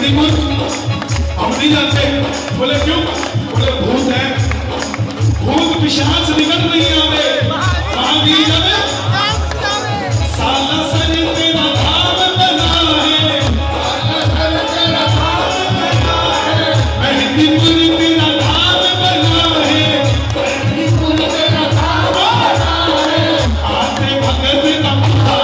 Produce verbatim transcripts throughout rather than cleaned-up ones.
मेहंदीपुर हम नहीं जाते। बोले क्यों? बोले भूत है, भूत पिशाच निकल नहीं आवे। कहाँ भी जावे? साला सर तेरा धाम बना है, मेहंदीपुर तेरा धाम बना है, आते भगत नमः।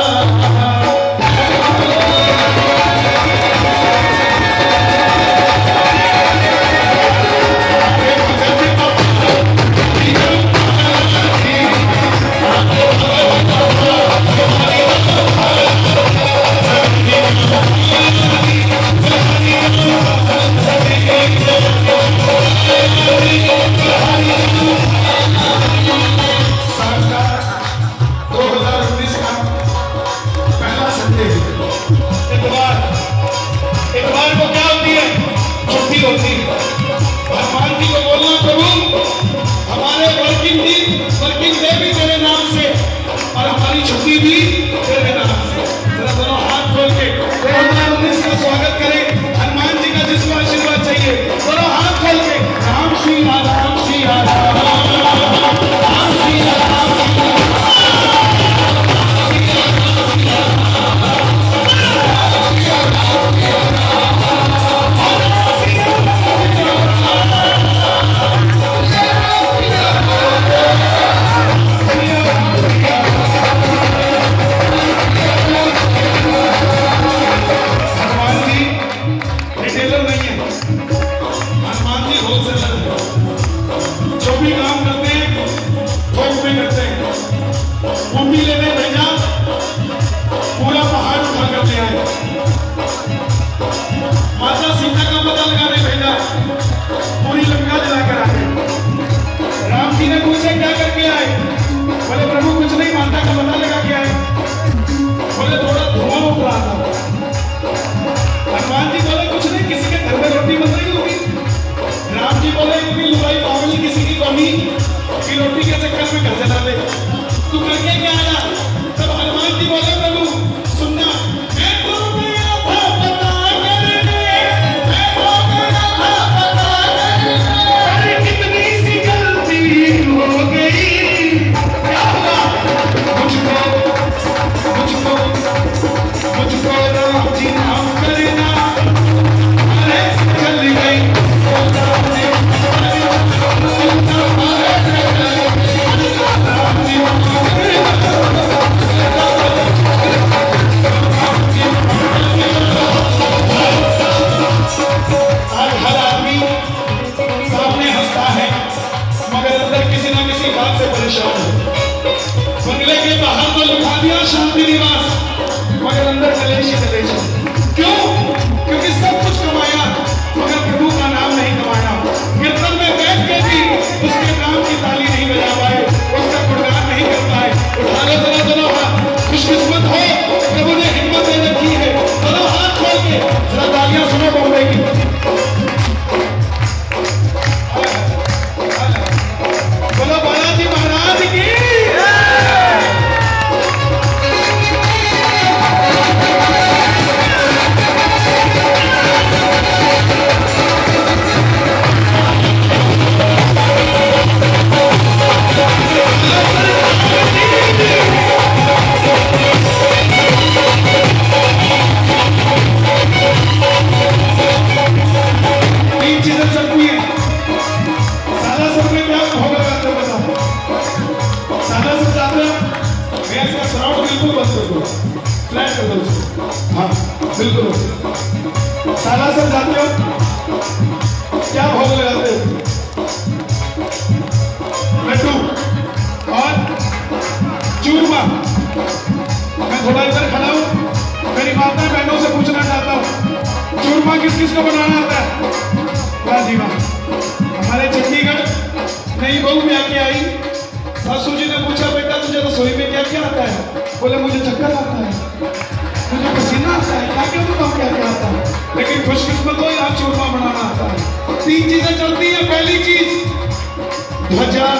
ध्वजा,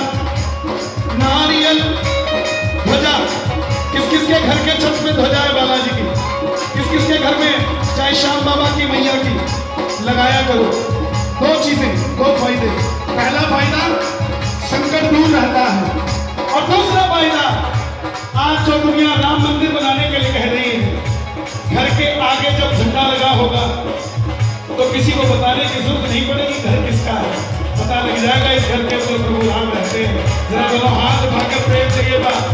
नारियल, ध्वजा। किस किस के घर के छत पे ध्वजा है बालाजी की? किस किस के घर में? चाहे श्याम बाबा की, मैया की, लगाया करो। दो चीजें, दो फायदे। पहला फायदा संकट दूर रहता है और दूसरा फायदा आज जो दुनिया राम मंदिर बनाने के लिए कह रही है, घर के आगे जब झंडा लगा होगा तो किसी को बताने की जरूरत नहीं पड़ेगी घर किसका है, पता लग जाएगा इस घर के अंदर प्रभु राम रहते हैं। जरा दोनों हाथ उठाकर प्रेम से ये बात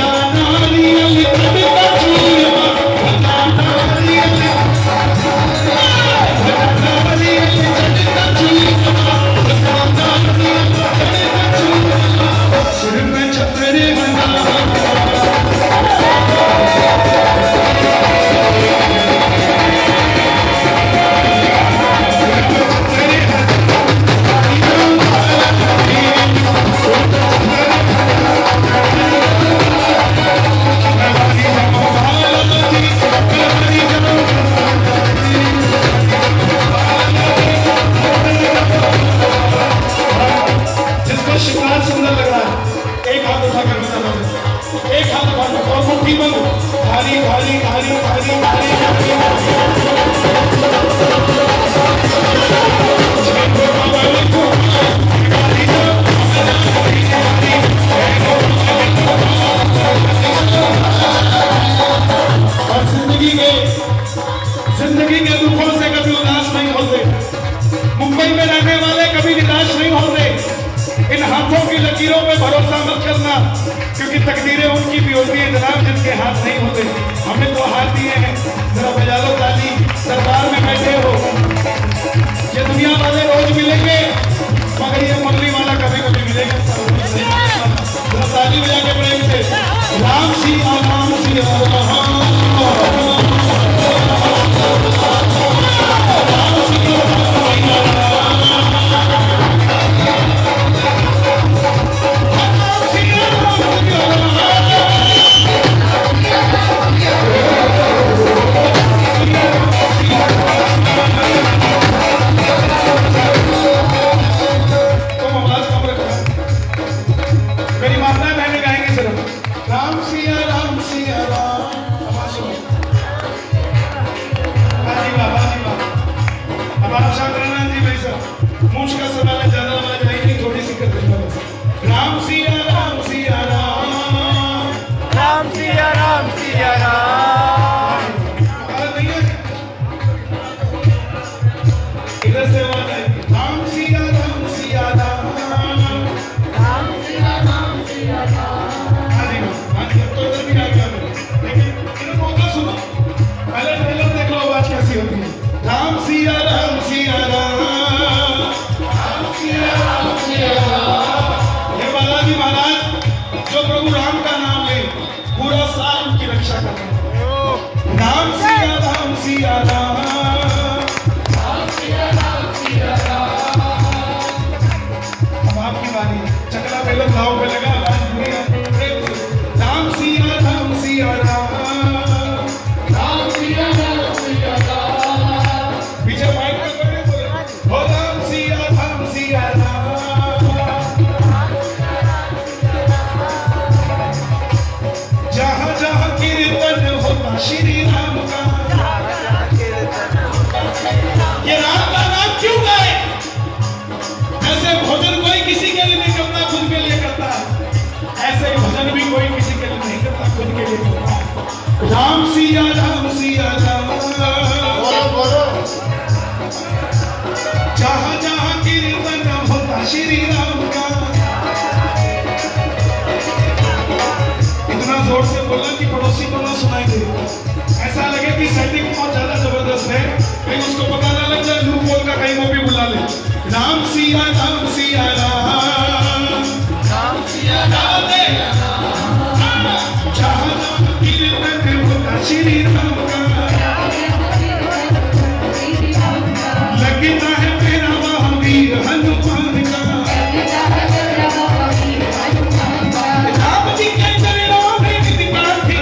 जिंदगी के दुखों से कभी उदास नहीं होते। मुंबई में रहने वाले कभी निराश नहीं होते। इन हाथों की लकीरों पे भरोसा मत करना, क्योंकि तकदीरें उनकी भी होती है जनाब जिनके हाथ नहीं होते। हमें तो हाथ दिए हैं, जरा बजा लो ताली। सरकार में बैठे हो, ये दुनिया वाले रोज मिलेंगे मगर ये मुरली वाला कभी कभी मिलेगा। जरा ताली बजा के प्रेम से राम सिया राम सिया राम। राम सिया राम सिया राम, जहाँ जहाँ कीर्तन होता श्री राम का। इतना जोर से बोला कि पड़ोसी को ना सुनाई दे, ऐसा लगे कि सेटिंग बहुत ज्यादा जबरदस्त है, कहीं उसको पता ना लग जाए लूप बोल का कहीं वो भी बुला ले। राम सिया राम सिया राम, राम सिया राम श्री राम का लगता है मेरा महावीर हनुमान का। राम जी के चरणों में कृपार्थी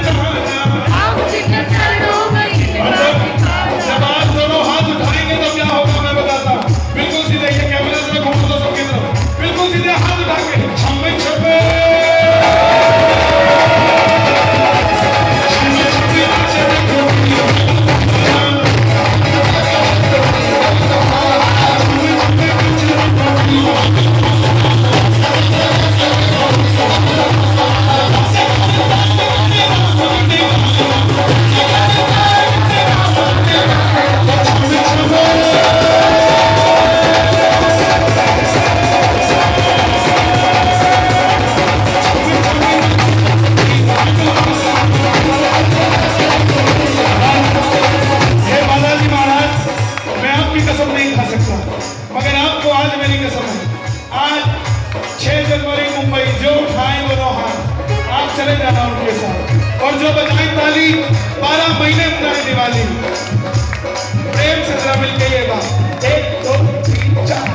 जब आप दोनों हाथ उठाएंगे तो क्या होगा मैं बताता हूँ। बिल्कुल सीधे ये कैमरा से घूम दो सबकी तरफ। महीने होता है दिवाली। प्रेम से जरा मिलके ये बात, एक दो तीन चार।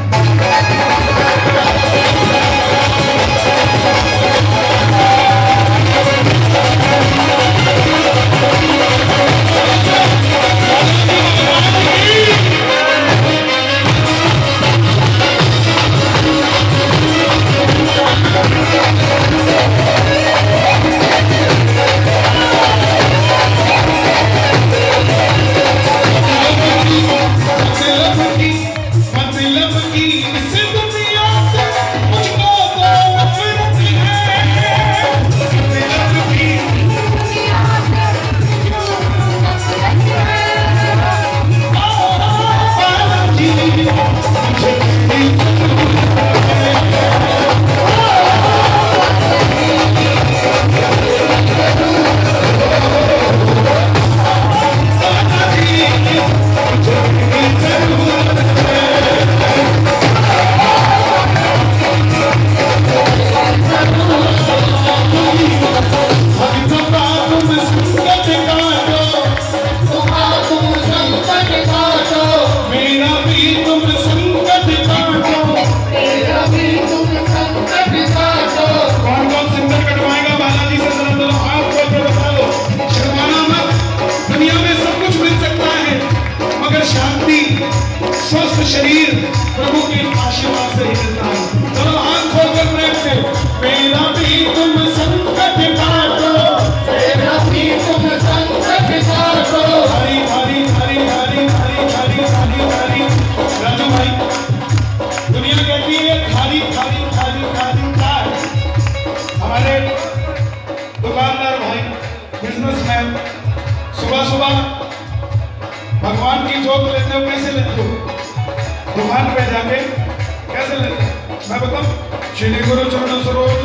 स्वस्थ शरीर प्रभु के आशीर्वाद से ही मिलता है। चलो हाथ खोलकर प्रेम से, मेरा भी तुम संकट काटो, मेरा भी तुम संकट काटो। हरी हरी हरी हरी हरी हरी हरी हरी। राजू भाई, दुनिया कहती है खाली खाली खाली खाली कार। हमारे दुकानदार भाई, बिजनेसमैन, सुबह सुबह भगवान की जोत लेते हो, कैसे लेते हो? दुकान पे जाके कैसे लेते हो? मैं बताऊं, श्री गुरु चरण सरोज।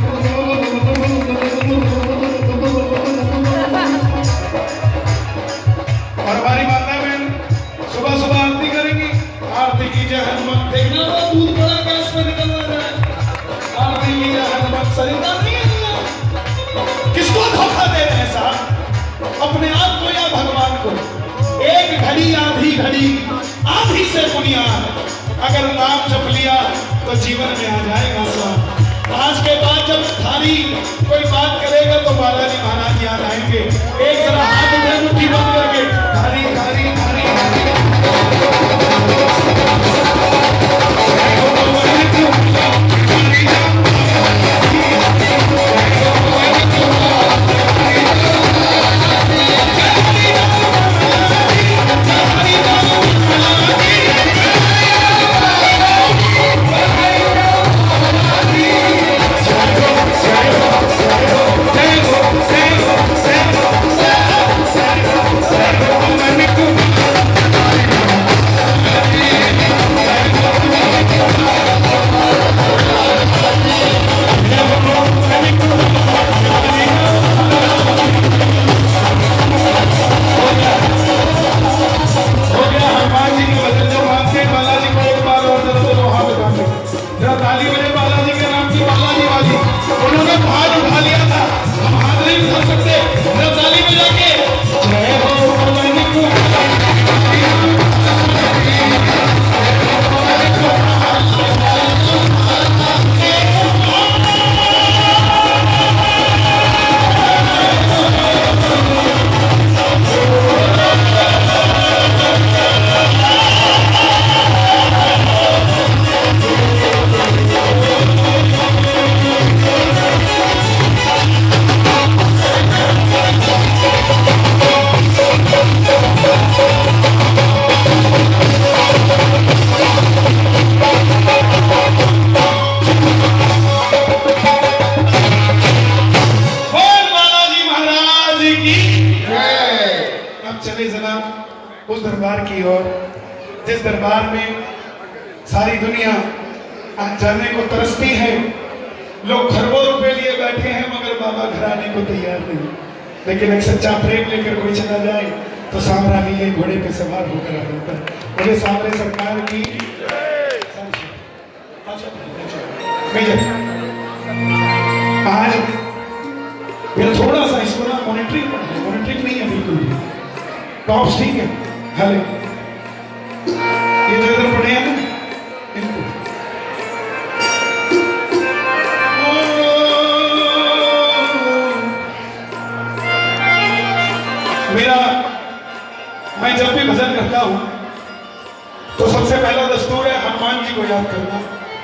और हमारी माता बहन सुबह सुबह आरती करेंगी, आरती की जय हनुमान। देखना तो दूध बड़ा गैस में निकल रहा है। आरती की जय हनुमान, सरिता नहीं है। किसको धोखा दे रहे हैं साहब? अपने आप को या भगवान को? एक घड़ी आधी घड़ी आधी से बुनियाद, अगर नाम जप लिया तो जीवन में आ जाएगा स्वाद। आज के बाद जब थारी कोई बात करेगा तो बालाजी महाराज याद आएंगे। एक जरा हाथ उठे, मुट्ठी बंद करके थारी थारी थारी थारी। उस दरबार की ओर जिस दरबार में सारी दुनिया आज जाने को तरसती है। लोग खरबों रुपए लिए बैठे हैं मगर बाबा घर आने को तैयार नहीं। लेकिन एक सच्चा प्रेम लेकर कोई चला जाए तो सामरा नीले घोड़े पे सवार होकर आ जाता है। मुझे सामने सरकार की आज मेरा थोड़ा सा इसको ना मॉनिटरिंग मॉनिटरिंग नहीं है बिल्कुल। टॉप्स ठीक है, हले ये जो इधर पड़े हैं ना इनको मेरा, मैं जब भी भजन करता हूं तो सबसे पहला दस्तूर है हनुमान जी को याद करना,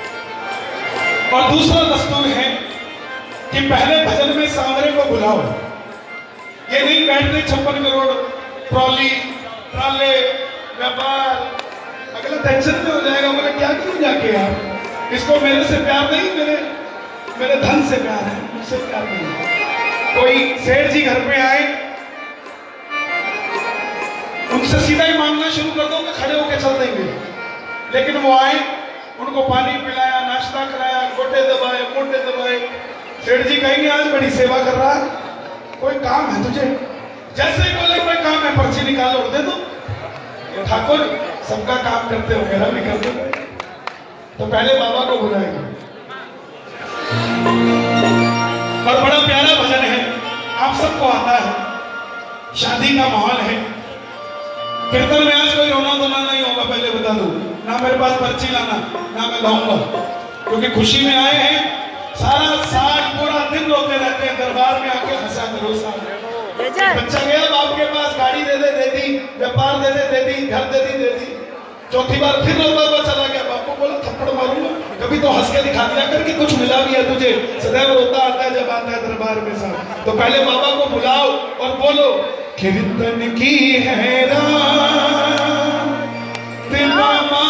और दूसरा दस्तूर है कि पहले भजन में सांवरे को बुलाओ। ये नहीं बैठते छप्पन करोड़ ट्रॉली ट्राले व्यापार, अगला टेंशन में हो जाएगा, बोले क्या करूं जाके यार, इसको मेरे से प्यार नहीं, मेरे मेरे धन से प्यार है, मुझसे प्यार नहीं। कोई सेठ जी घर पे आए, उनसे सीधा ही मांगना शुरू कर दो कि खड़े होकर चल देंगे, लेकिन वो आए, उनको पानी पिलाया, नाश्ता कराया, गोटे दबाए, मोटे दबाए। सेठ जी कहेंगे आज बड़ी सेवा कर रहा है, कोई काम है तुझे? जैसे ही बोले कोई काम है, पर्ची निकाल और दे दो। ठाकुर सबका काम करते हो, मेरा भी कर दो। तो पहले बाबा को बुलाएंगे, और बड़ा प्यारा भजन है, आप सबको आता है, शादी का माहौल है। कीर्तन में आज कोई रोना धोना नहीं होगा, पहले बता दूं, ना मेरे पास पर्ची लाना, ना मैं लाऊंगा, क्योंकि खुशी में आए हैं। सारा साल पूरा दिन रोते रहते हैं, दरबार में आके हंसा करो साहब। बच्चा गया बाप के पास, गाड़ी दे दे दे दी, व्यापार दे दे दे दी, घर दे दी दे दी, चौथी बार फिर रोता हुआ चला गया, बाप को बोला थप्पड़ मारूंगा, कभी तो हंस के दिखा दिया कर कि कुछ मिला भी है तुझे। सदैव रोता आता है जब आता है दरबार में साहब। तो पहले बाबा को बुलाओ और बोलो, कीर्तन की है रात मामा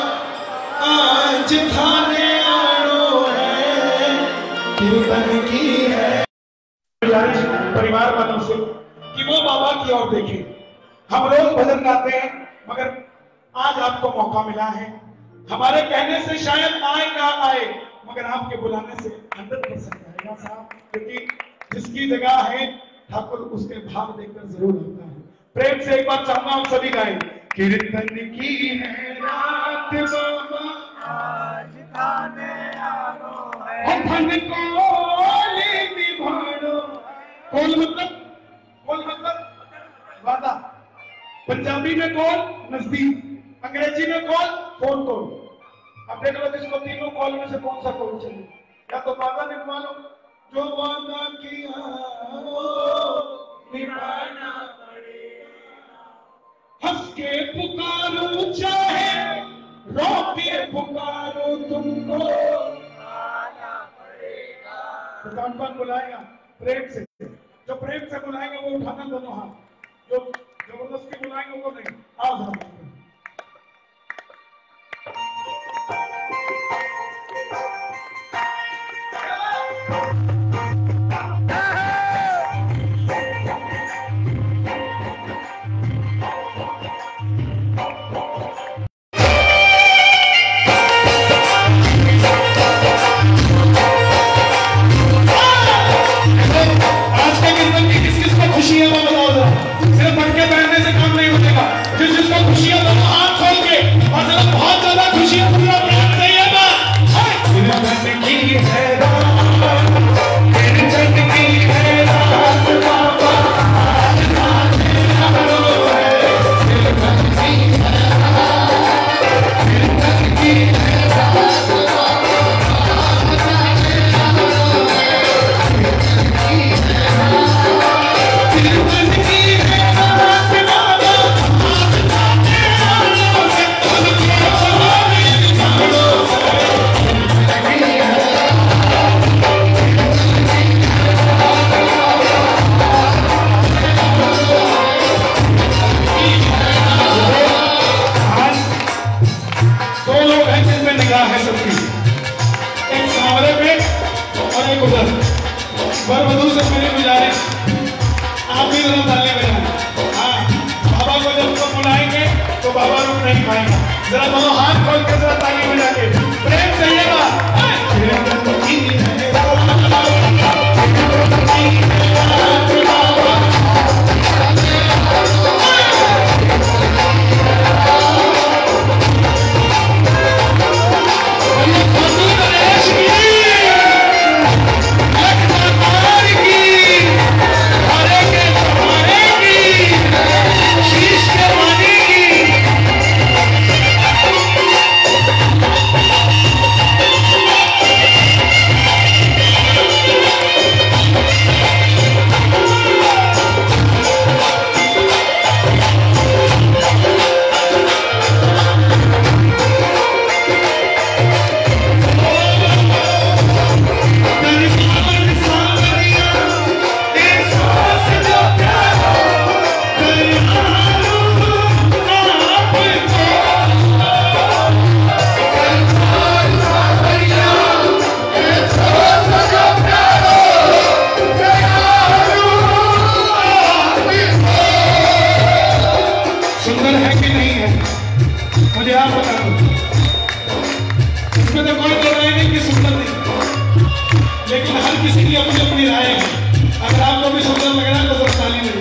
आज थाने आनो है, कीर्तन की है। परिवार वालों से कि वो बाबा की ओर देखें। हम रोज भजन गाते हैं, मगर आज आपको मौका मिला है। हमारे कहने से शायद आए ना आए, मगर आपके बुलाने से हंड्रेड परसेंट आएगा साहब, क्योंकि जिसकी जगह है ठाकुर उसके भाव देखकर जरूर आता है। प्रेम से एक बार चाहूंगा हम सभी गाएं, कीर्तन की है रात बाबा आज थाने आनो है, धन को निभानो। कौन मतलब कौन मतलब वादा, पंजाबी में कौन नजदीक, अंग्रेजी में कौन फोन कॉल। अब देख लो इसको तीनों कॉल में से कौन सा कॉल चले, या तो वादा निभवा लो, जो वादा किया निभाना पड़ेगा, हंस के पुकारो चाहे रो के पुकारो, तुमको आना पड़ेगा। तो कौन कौन बुलाएगा? प्रेम से, जो प्रेम से बुलाएंगे वो उठाना दोनों हाथ, जो जबरदस्ती बुलाएंगे वो नहीं। आओ जरा खुशियां वो बताओ जरा, सिर्फ पटके पहनने से काम नहीं होगा। जिस जिसको खुशियां दो हाथ खोल के, और जरा बहुत ज्यादा खुशियां पूरा प्यार से ये बात की है वधू से मेरी गुजारिश, आप भी जरा ताली बजाएं। हाँ, बाबा को जब तो बुलाएंगे तो बाबा रुक नहीं पाएंगे। जरा दोनों हाथ खोल के जरा ताली बजा के प्रेम से ये बात She है कि नहीं है, मुझे आप बता दो। इसमें तो कोई तो राय नहीं कि सुंदर नहीं, लेकिन हर किसी की अपनी अपनी राय है। अगर आपको भी सुंदर लग रहा है तो सब ताली बजाइए।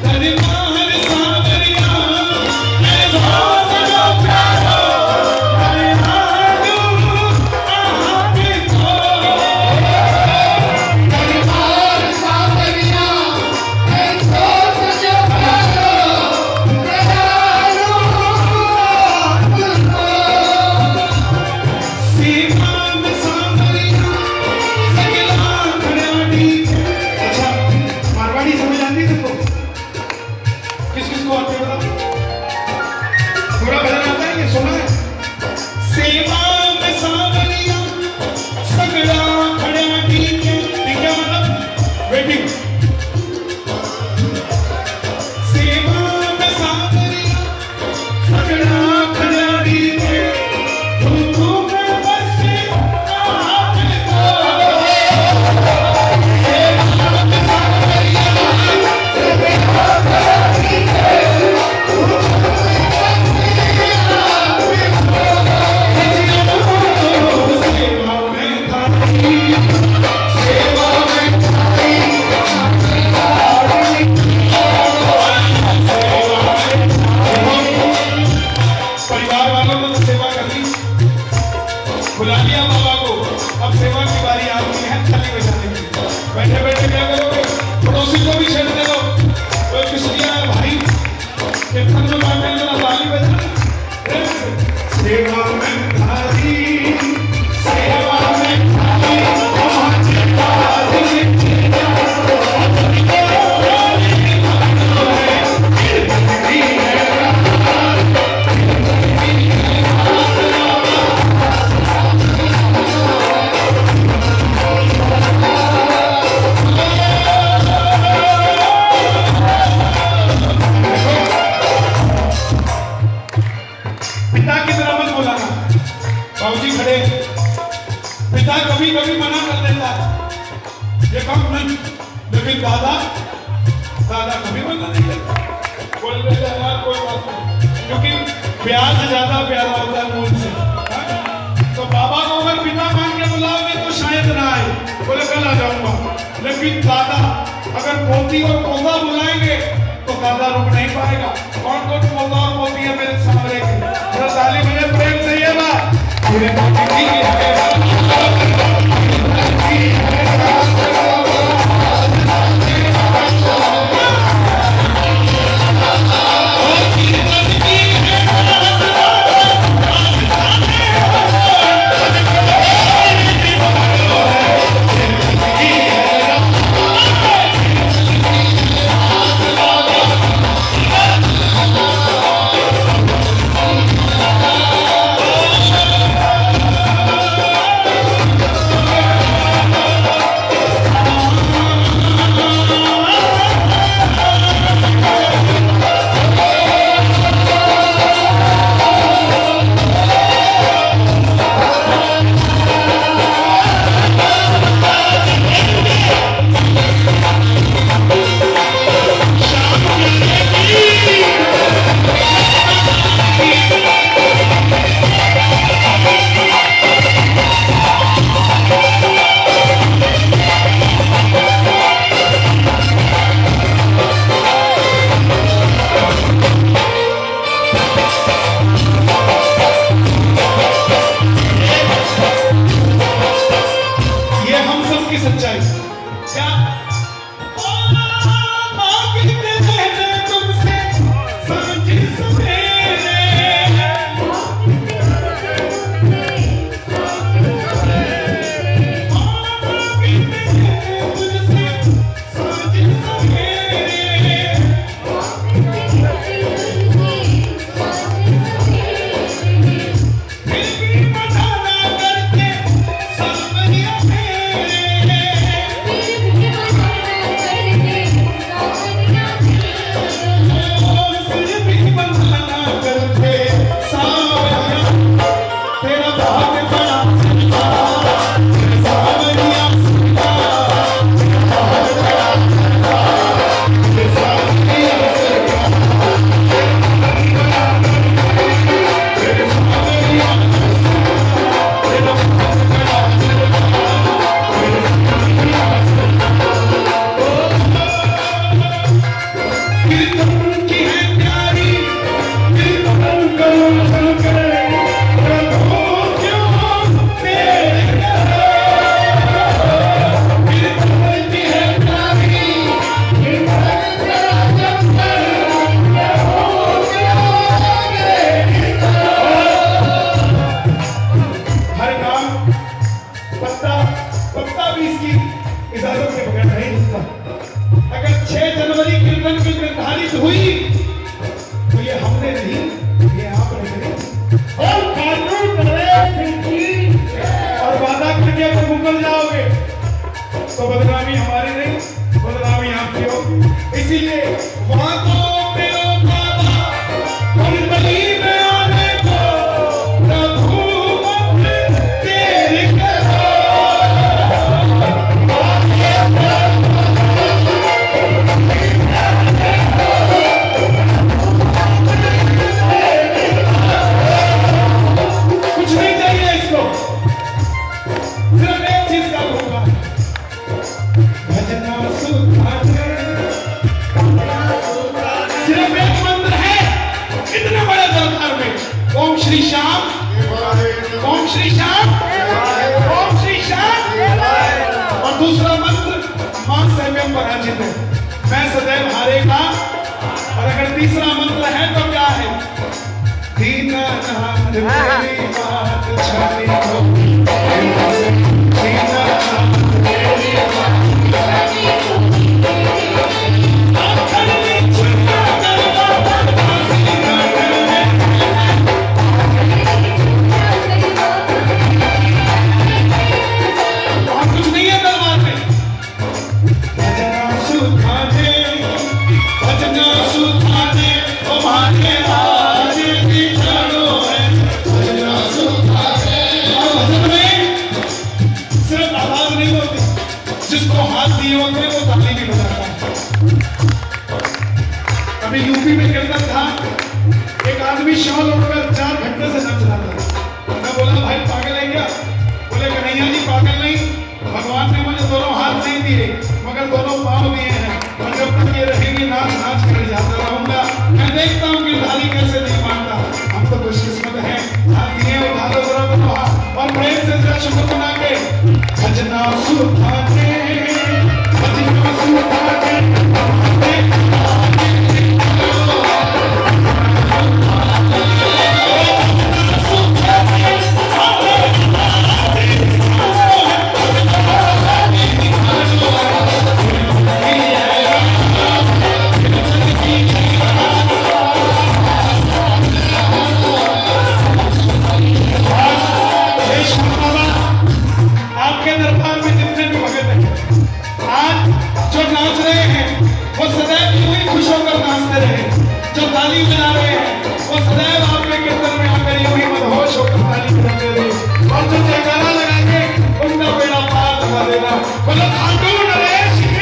लेकिन दादा दादा कभी मना नहीं करता, बोल देते हैं यार कोई बात नहीं, क्योंकि प्यार से ज्यादा प्यारा होता है मूल से। तो बाबा को अगर पिता मान के बुलाओगे तो शायद ना आए, बोले कल आ जाऊंगा। लेकिन दादा अगर पोती और पोता बुलाएंगे तो दादा रुक नहीं पाएगा। कौन कौन पोता और पोती है मेरे सामने के, ताली बजे प्रेम से ये बात। तो बदनामी हमारी नहीं, बदनामी आपकी हो। इसीलिए वहां तो मेरा बाबा और बलि में आने को प्रभु तेरे कुछ नहीं चाहिए इसको, सिर्फ एक चीज का होगा, भजना सुधारे। सिर्फ एक मंत्र है इतने बड़े दरबार में, ओम श्री श्याम, ओम श्री श्याम, ओम श्री श्याम। और दूसरा मंत्र मां संयम पराजित है, मैं सदैव हारेगा। और अगर तीसरा मंत्र है तो क्या है, दीनानाथ मेरी बात छाती को, दीनानाथ मेरी बात छाती को, आखिरी छुट्टा कर बाबा फांसी न करे। और कुछ नहीं है दरबार में, भजना सुधारे, भजना सुधारे तुम्हारे आज की जड़ों है, भजना सुधारे। और भजन में सिर्फ आवाज नहीं होती, जिसको हाथ दिए होते हैं वो ताली भी बजाता है। अभी यूपी में कीर्तन था, एक आदमी शॉल उड़कर चार घंटे से नच रहा था। मैं बोला भाई पागल है क्या? बोले कन्हैया जी पागल नहीं, भगवान ने मुझे दोनों हाथ नहीं दिए मगर दोनों पांव दिए हैं, और जब तक ये रहेंगे नाच नाच कर जाता रहूंगा। मैं देखता हूँ कि धारी कैसे नहीं मानता। हम तो खुशकिस्मत हैं, हाथ दिए उठा दो जरा तो हाथ, और प्रेम से जरा शुक्र बना के भजना सुधारे, भजना सुधारे। आपके दरबार में जितने भी भगत हैं आज जो नाच रहे हैं वो सदैव यूं ही खुश होकर नाचते रहे, जो ताली बजा रहे हैं वो सदैव आपके कीर्तन में आकर यूं ही मदहोश होकर ताली बजाते रहे, और जो जयकारा लगाएंगे उनका बेड़ा पार लगा देना। बोलो खाटू नरेश की।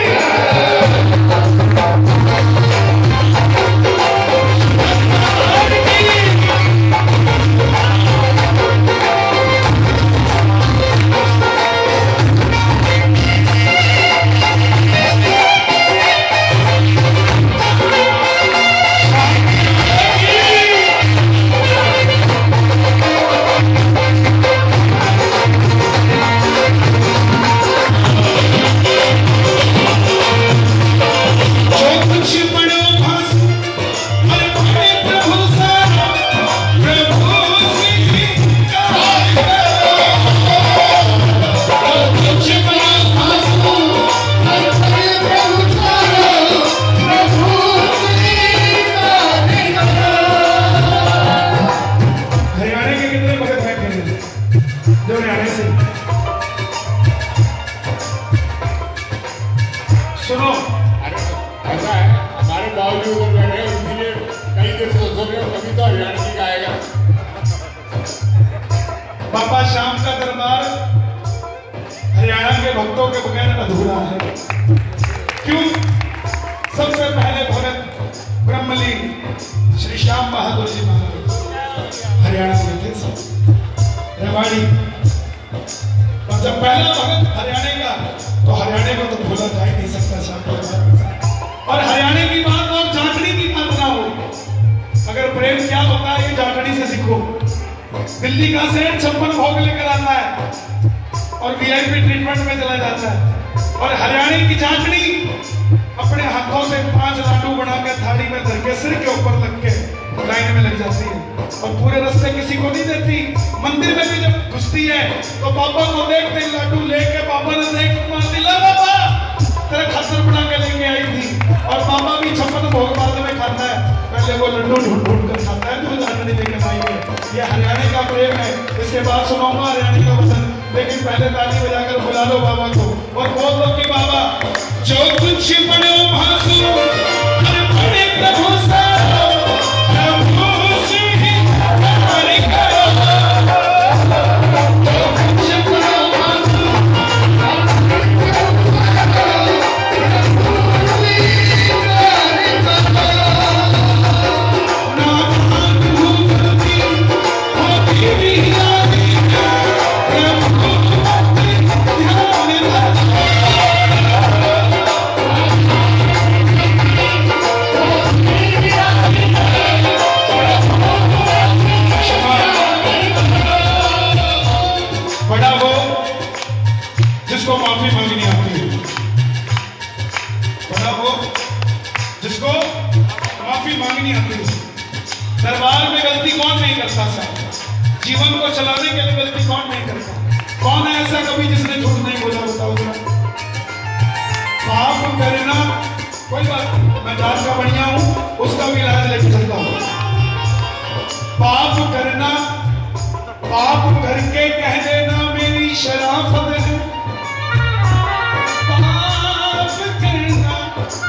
सुनो, अरे ऐसा है, हमारे बावजूद उधर बैठे हैं, इसलिए कई देर से सोच रहे हो कभी तो हरियाणा की गाएगा। बाबा श्याम का दरबार हरियाणा के भक्तों के बगैर अधूरा है। क्यों? सबसे पहले भगत ब्रह्मलीन श्री श्याम बहादुर जी महाराज हरियाणा के थे, सब रेवाड़ी। और जब पहला भगत हरियाणा का, तो हरियाणा को तो भूला जा ही नहीं सकता श्याम दरबार। और हरियाणा की बात और झांकड़ी की बात ना हो, अगर प्रेम क्या क्या होता है ये जाटड़ी से सीखो। दिल्ली का सेठ छप्पन भोग लेकर आता है और वीआईपी ट्रीटमेंट में चला जाता है, और हरियाणा की जाटड़ी अपने हाथों से पांच लाडू बनाकर थाली में धर के सिर के ऊपर रख के लाइन में लग जाती है और पूरे रास्ते किसी को नहीं देती। मंदिर में भी जब घुसती है तो बाबा को देखते लाडू लेके बाबा ने देख मान दिला बाबा तेरे खातर बना के लेके आई थी, और बाबा भी छप्पन भोग बाद में खाता है, पहले वो लड्डू ढूंढ ढूंढ कर खाता है जो जाटड़ी लेकर आई है। ये हरियाणा का प्रेम है। इसके बाद सुनाऊंगा हरियाणा का वचन, लेकिन पहले ताली बजाकर बुला लो बाबा को और बोल दो कि बाबा जो कुछ बड़े भासु हर बड़े प्रभु सा दरबार में गलती कौन नहीं करता साहब, जीवन को चलाने के लिए गलती कौन नहीं करता? कौन है ऐसा कभी जिसने झूठ नहीं बोला? बताओ जरा। पाप करना कोई बात नहीं, मैं जात का बढ़िया हूं, उसका भी इलाज लेके चलता हूं। पाप करना, पाप करके कह देना मेरी शराफत है। पाप करना,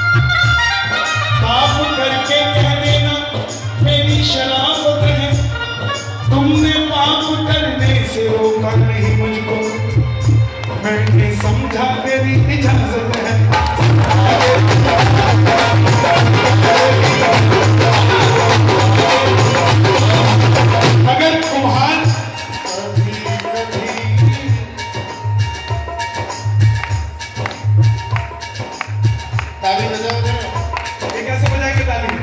पाप करके कह देना मेरी शराफत है। तुमने पाप करने से रोका नहीं मुझको, मैंने समझा तेरी इजाजत है। अगर कुम्हार ताली बजाओ, ये कैसे बजाएंगे ताली?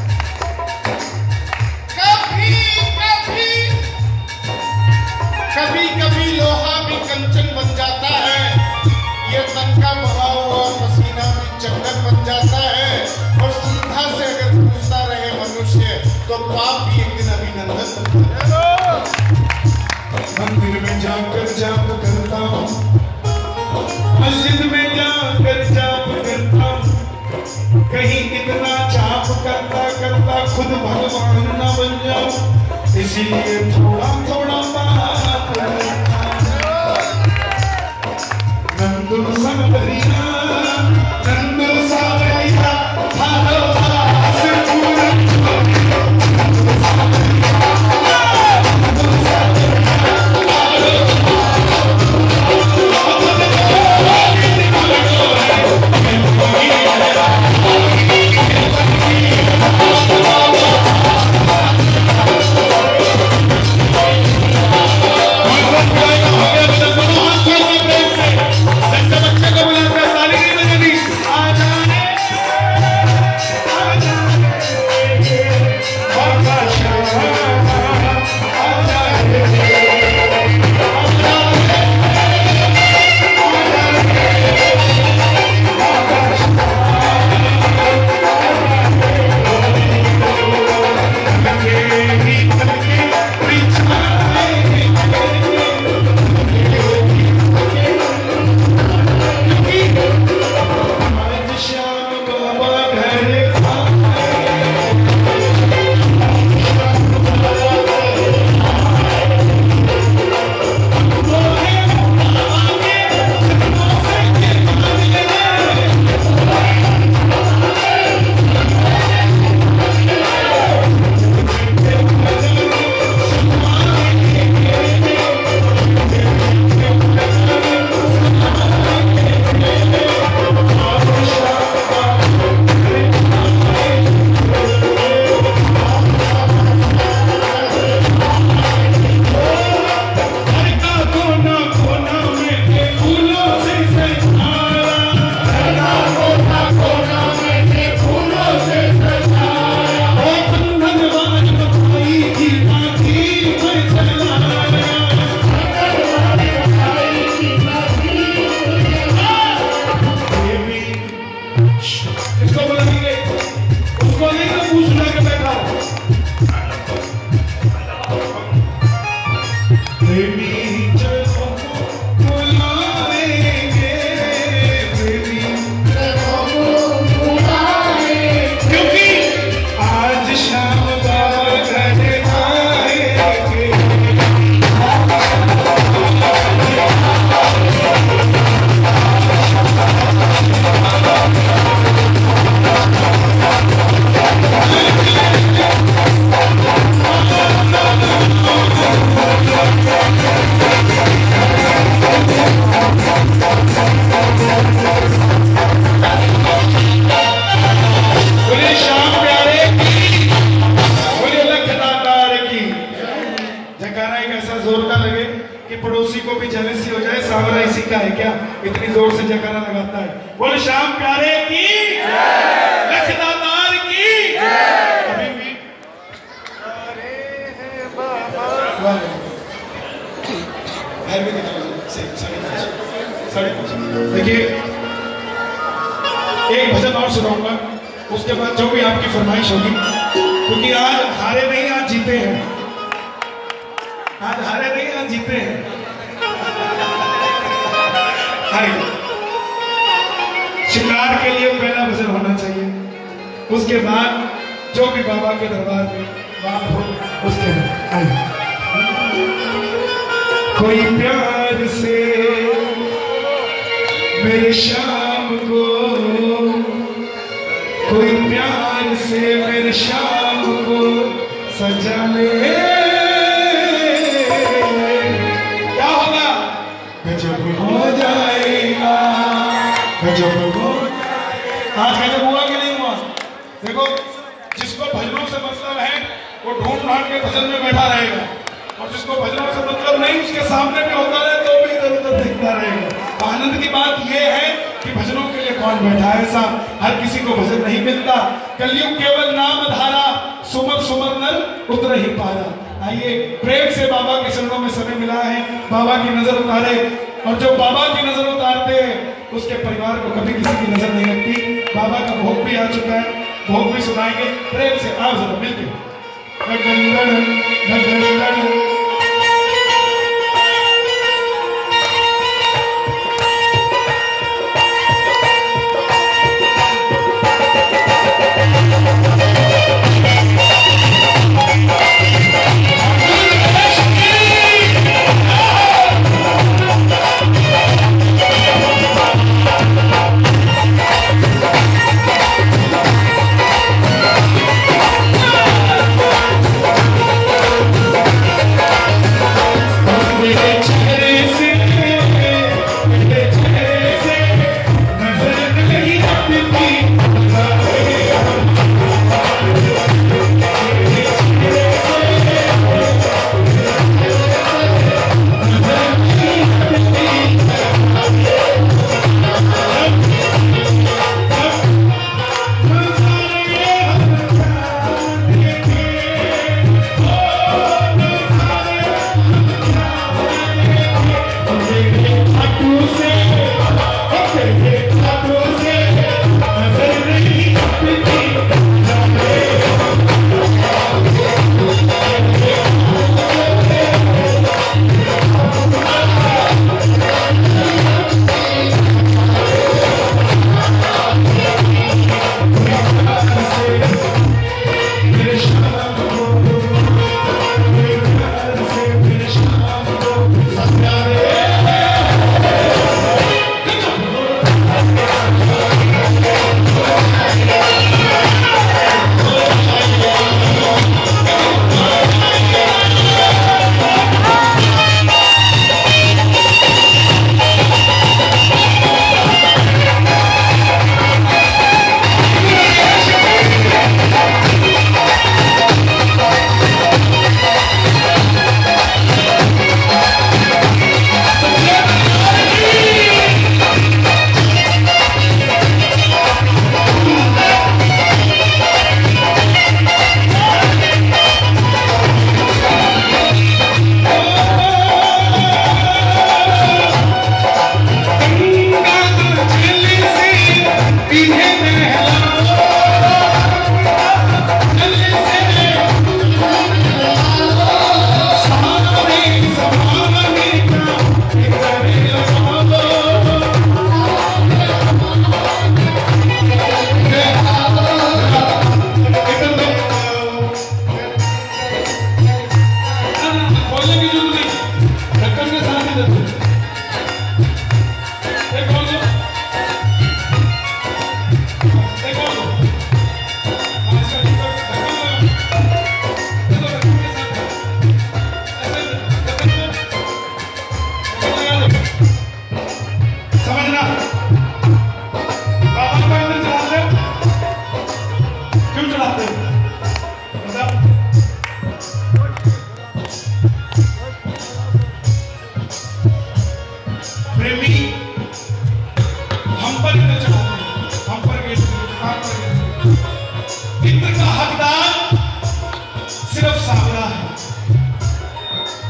कभी कभी लोहा भी कंचन बन जाता है, ये तन का बहाव और पसीना भी चंदन बन जाता है, और श्रद्धा से अगर पूछता रहे मनुष्य तो पाप भी एक दिन अभिनंदन बनता है। मंदिर में जाकर जाप करता हूँ, मस्जिद में जाकर जाप करता हूँ, कहीं इतना जाप करता करता खुद भगवान न बन जाऊं, इसीलिए थोड़ा थोड़ा बात नंदू संगरिया नंदू सावरिया हालो हास पूरा को भी जेलसी हो जाए, सावरा इसी का है क्या, इतनी जोर से जयकारा लगाता है। बोल श्याम प्यारे की, लखदातार की। अभी भी देखिए एक भजन और सुनाऊंगा, उसके बाद जो भी आपकी फरमाइश होगी, क्योंकि आज हारे नहीं आज जीते हैं, आज हारे नहीं आज जीते हैं। श्रृंगार के लिए पहला भजन होना चाहिए, उसके बाद जो भी बाबा के दरबार में बात हो उसके बाद कोई प्यार से मेरे शाम को, कोई प्यार से मेरे शाम को सजा ले, क्या होगा, गजब हो जाएगा, गजब हो जाएगा। आज गजब हुआ कि नहीं हुआ? देखो जिसको भजनों से मतलब है वो ढूंढ ढांड के भजन में बैठा रहेगा, और जिसको भजनों से मतलब नहीं उसके सामने भी होता रहे तो भी इधर उधर दिखता रहेगा। आनंद की बात यह है कि भजनों के लिए कौन बैठा है, ऐसा हर किसी को भजन नहीं मिलता। कलयुग केवल नाम धारा, सुमर सुमर नर उतर ही पारा। आइए प्रेम से बाबा के चरणों में समय मिला है, बाबा की नजर उतारे, और जो बाबा की नजर उतारते हैं उसके परिवार को कभी किसी की नजर नहीं लगती। बाबा का भोग भी आ चुका है, भोग भी सुनाएंगे, प्रेम से आओ जरा मिलके।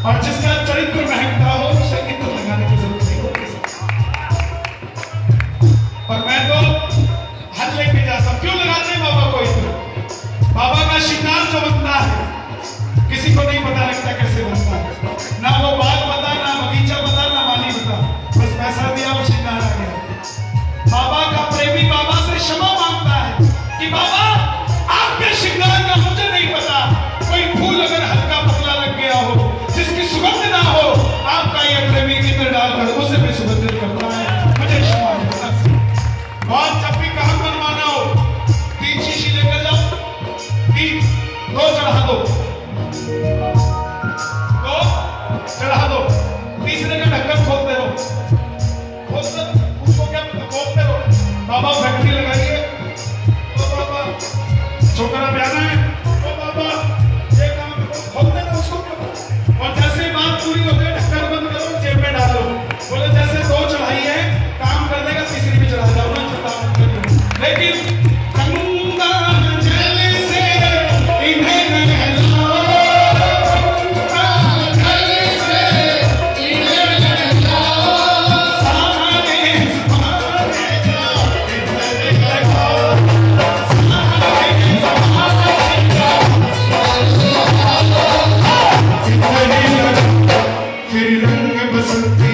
और जिसका चरित्र महकता हो उसे इत्र लगाने की जरूरत नहीं होती। और मैं तो हद लेके जाता हूं, क्यों लगाते हैं बाबा को इत्र? बाबा का श्रृंगार जो बनता है किसी को नहीं पता लगता कैसे बनता है, ना वो बाग बता, ना बगीचा बता, ना माली बता, बस पैसा दिया और श्रृंगार आ गया। बाबा का प्रेमी बाबा से क्षमा मांगता है कि बाबा आपके श्रृंगार का मुझे नहीं पता, कोई फूल अगर हल्का पतला लग गया हो जिसकी सुगंध ना हो, आपका ये प्रेमी इत्र डालकर उसे भी सुगंधित करता है, मुझे क्षमा करना। और जब भी काम बनवाना हो तीन शीशी लेकर जाओ, तीन दो चढ़ा दो, दो चढ़ा दो, तीसरे का ढक्कन खोलते रहो, खोलते उसको क्या खोलते रहो। बाबा फैक्ट्री लगाइए, तो बाबा छोकरा ब्याना है, तो बाबा ये काम खोलते रहो उसको, और जैसे बात पूरी हो गई ढक्कन बंद करो, जेब में डालो। बोले जैसे दो चढ़ाई है काम कर देगा, तीसरी भी चढ़ा जाओ ना, लेकिन गंगा जल से इन्हें नहलाओ, गंगा जल से इन्हें नहलाओ, सारे समारे जाओ इधर लगाओ, सारे समारे जाओ इधर लगाओ, फिर रंग बसंती।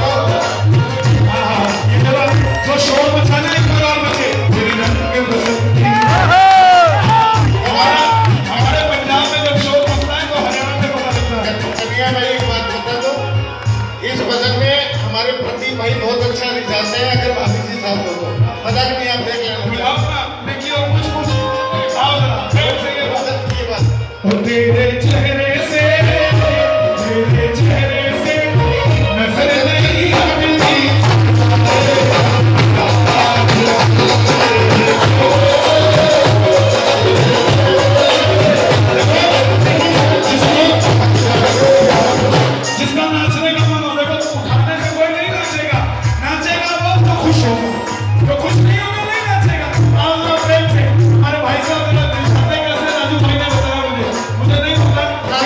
हाँ, ये जरा जो शोर मचाना है एक और बचे, फिर रंग बसंती। हमारा हमारे पंजाब में जब शोर मचता है तो हरियाणा में पता लगता है। कन्हैया भाई एक बात बता दो, इस भजन में हमारे प्रदीप भाई बहुत अच्छा रिझाते हैं, अगर भाभी जी साथ हो तो मजाक नहीं, आप देख लेना। बुलाओ ना, देखिए और कुछ कुछ आओ जरा प्रेम से ये बात भजन की बात ओ तेरे चेहरे से, तेरे चेहरे से नजर नहीं हटती, जिसका नाचने का मन हो, देखो तो उठाने से कोई नहीं नाचेगा, नाचेगा वो तो खुश होगा, जो खुश नहीं होगा नहीं नाचेगा। आओ ना प्रेम से, हमारे भाई साहब जरा दिखाते कैसे, राजू भाई ने बताया मुझे, मुझे नहीं पता।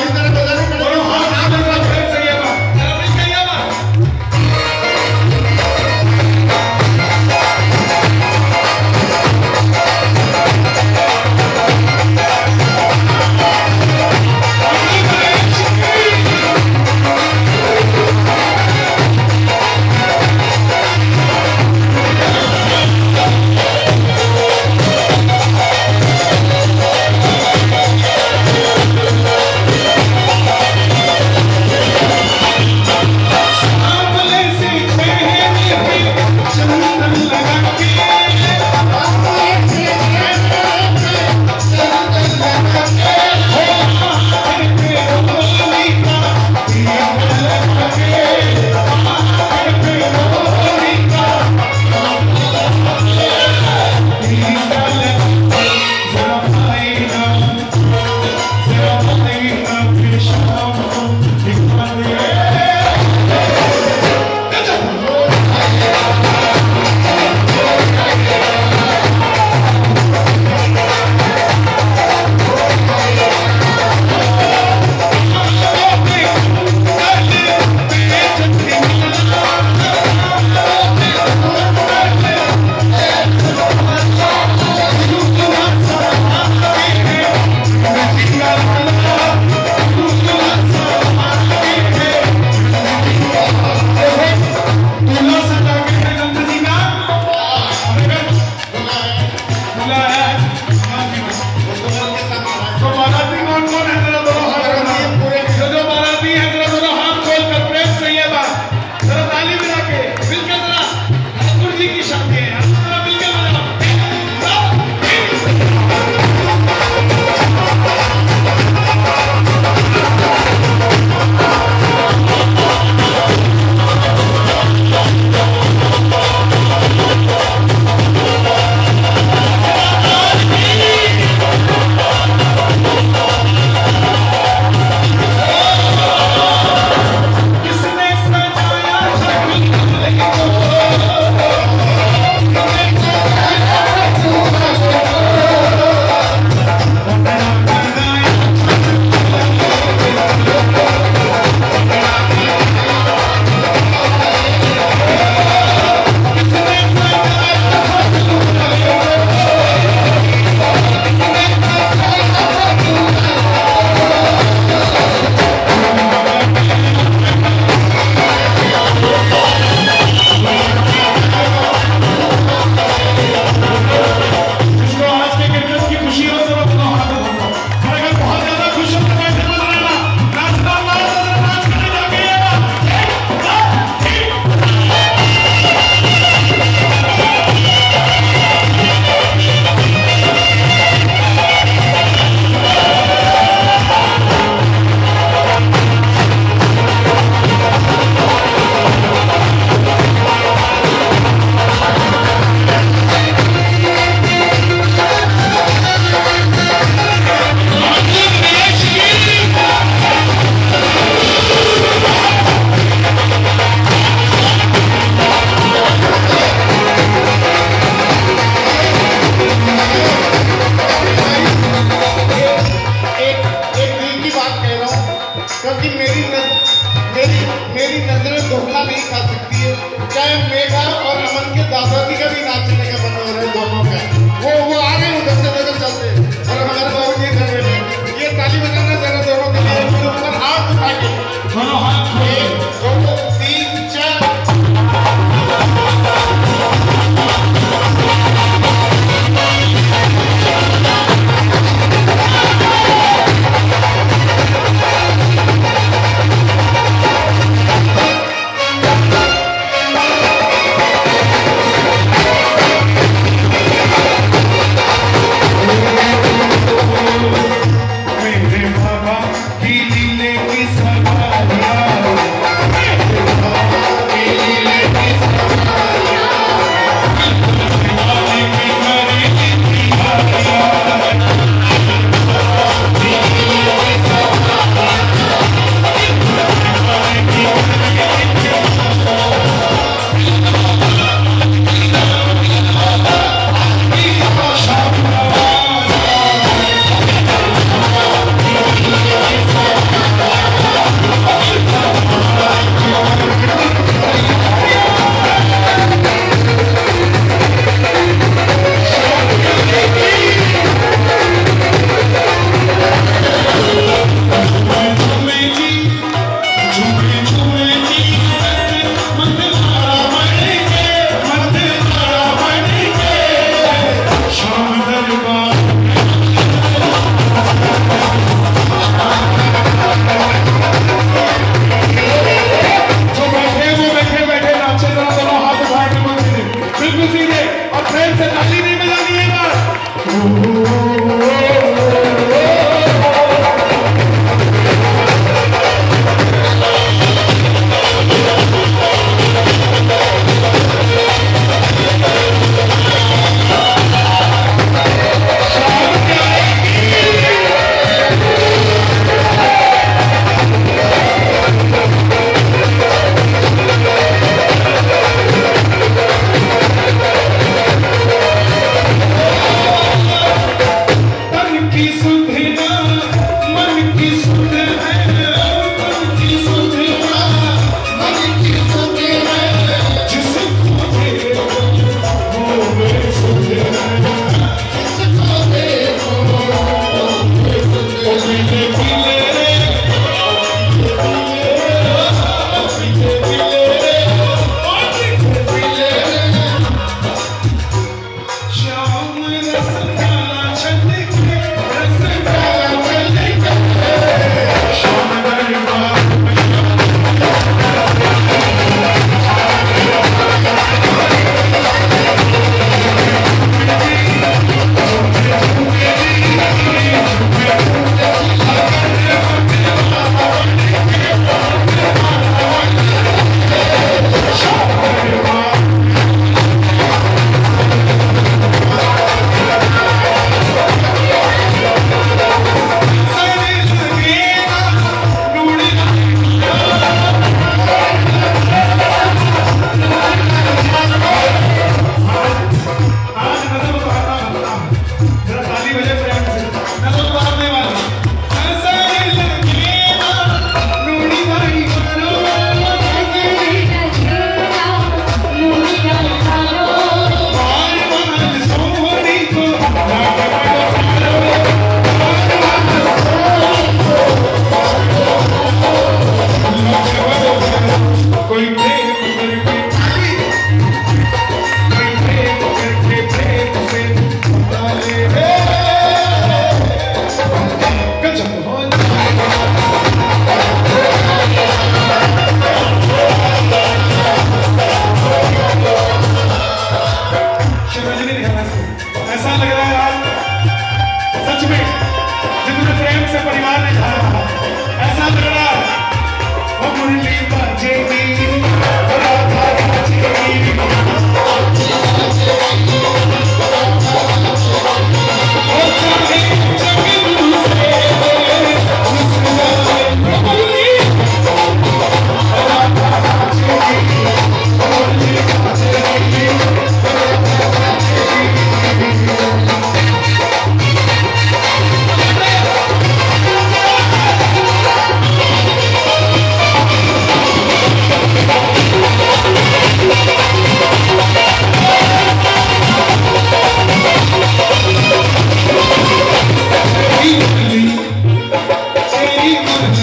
बात कह रहा हूँ क्योंकि मेरी नज, मेरी मेरी नजरें धोखा नहीं खा सकती है। चाहे मेघा और अमन के दादाजी का भी नाचने का मन हो रहा है दोनों का, वो वो आ गए उधर से उधर चलते और हमारे बाबू जी कर रहे हैं। ये ताली बजाना जरा दोनों के लिए, फिर ऊपर हाथ उठा के दोनों हाथ एक दो तीन चार।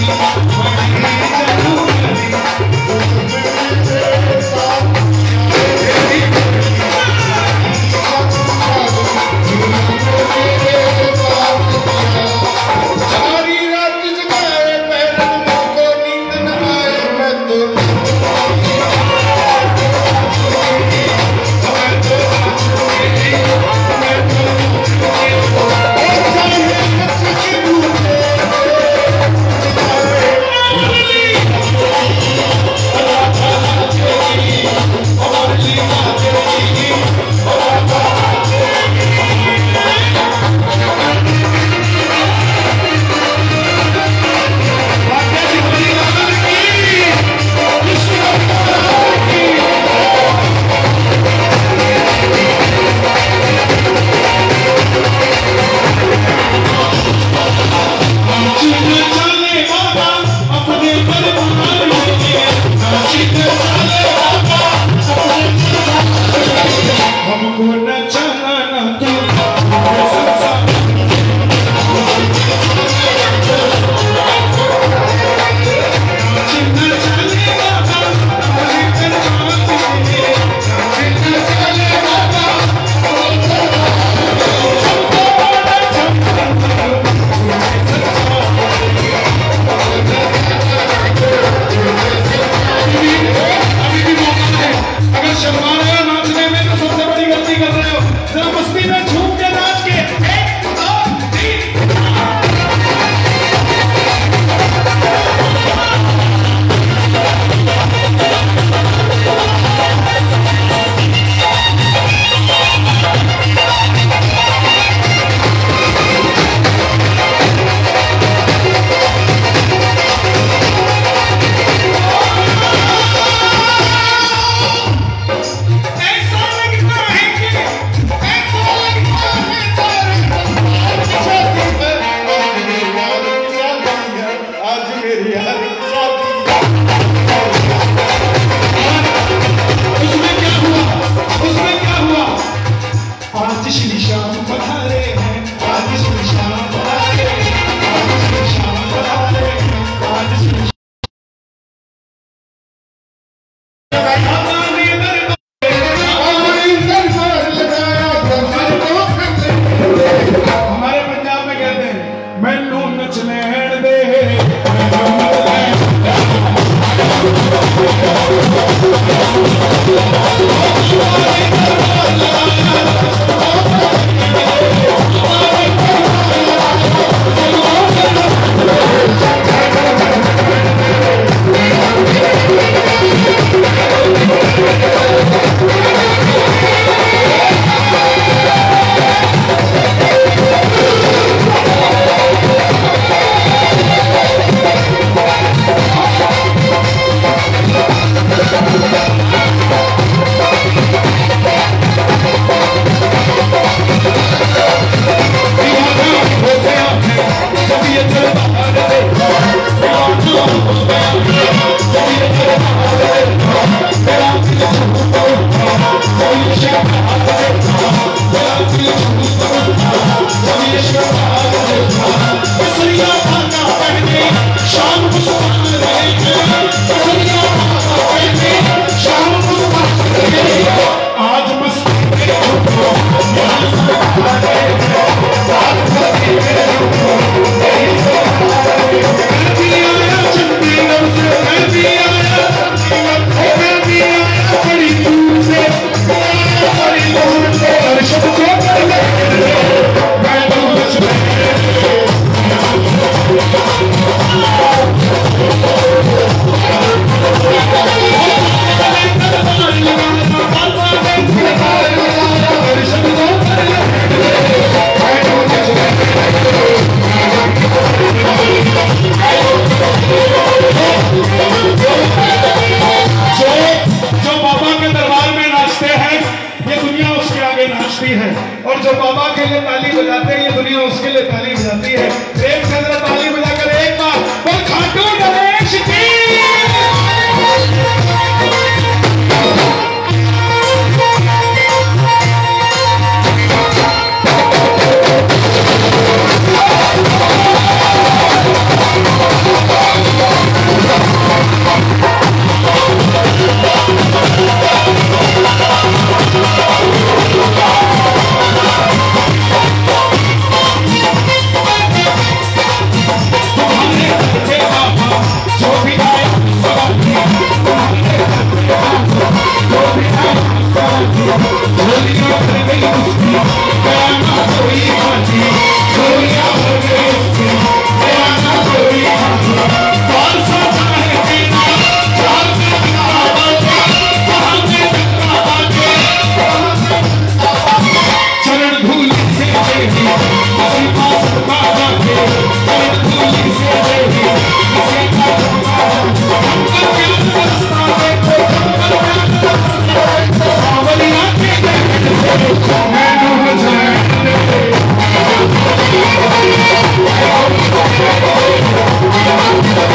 हमारे पंजाब में कहते हैं मैनू नच लैण दे मैनू नच लैण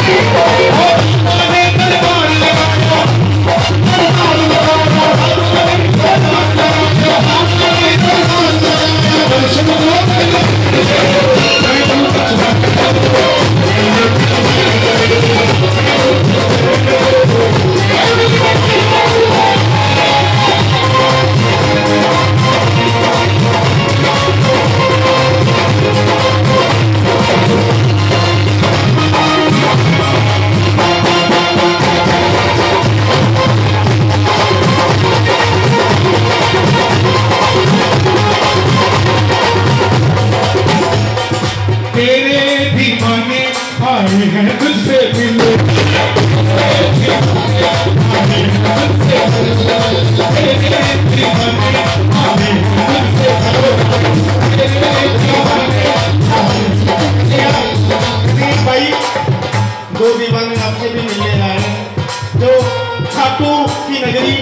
दो दीवाने आपसे भी मिलने आए हैं जो खाटू की नगरी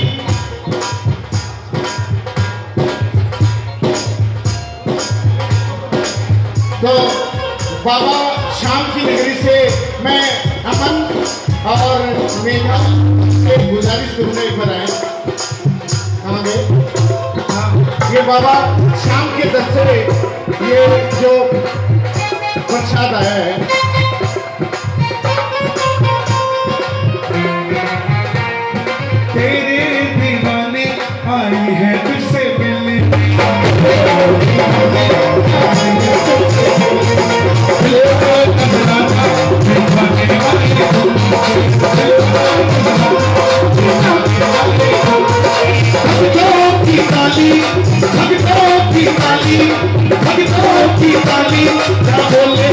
तो बाबा शाम की नगरी से मैं अमन और मेघा से गुजारिश करूंगा एक बार आए कहाँ गए हाँ ये बाबा शाम के दस से ये जो प्रसाद आया है तेरे दीवाने आई है तुझसे मिलने भगतों की ताली भगतों की ताली भगतों की ताली क्या बोले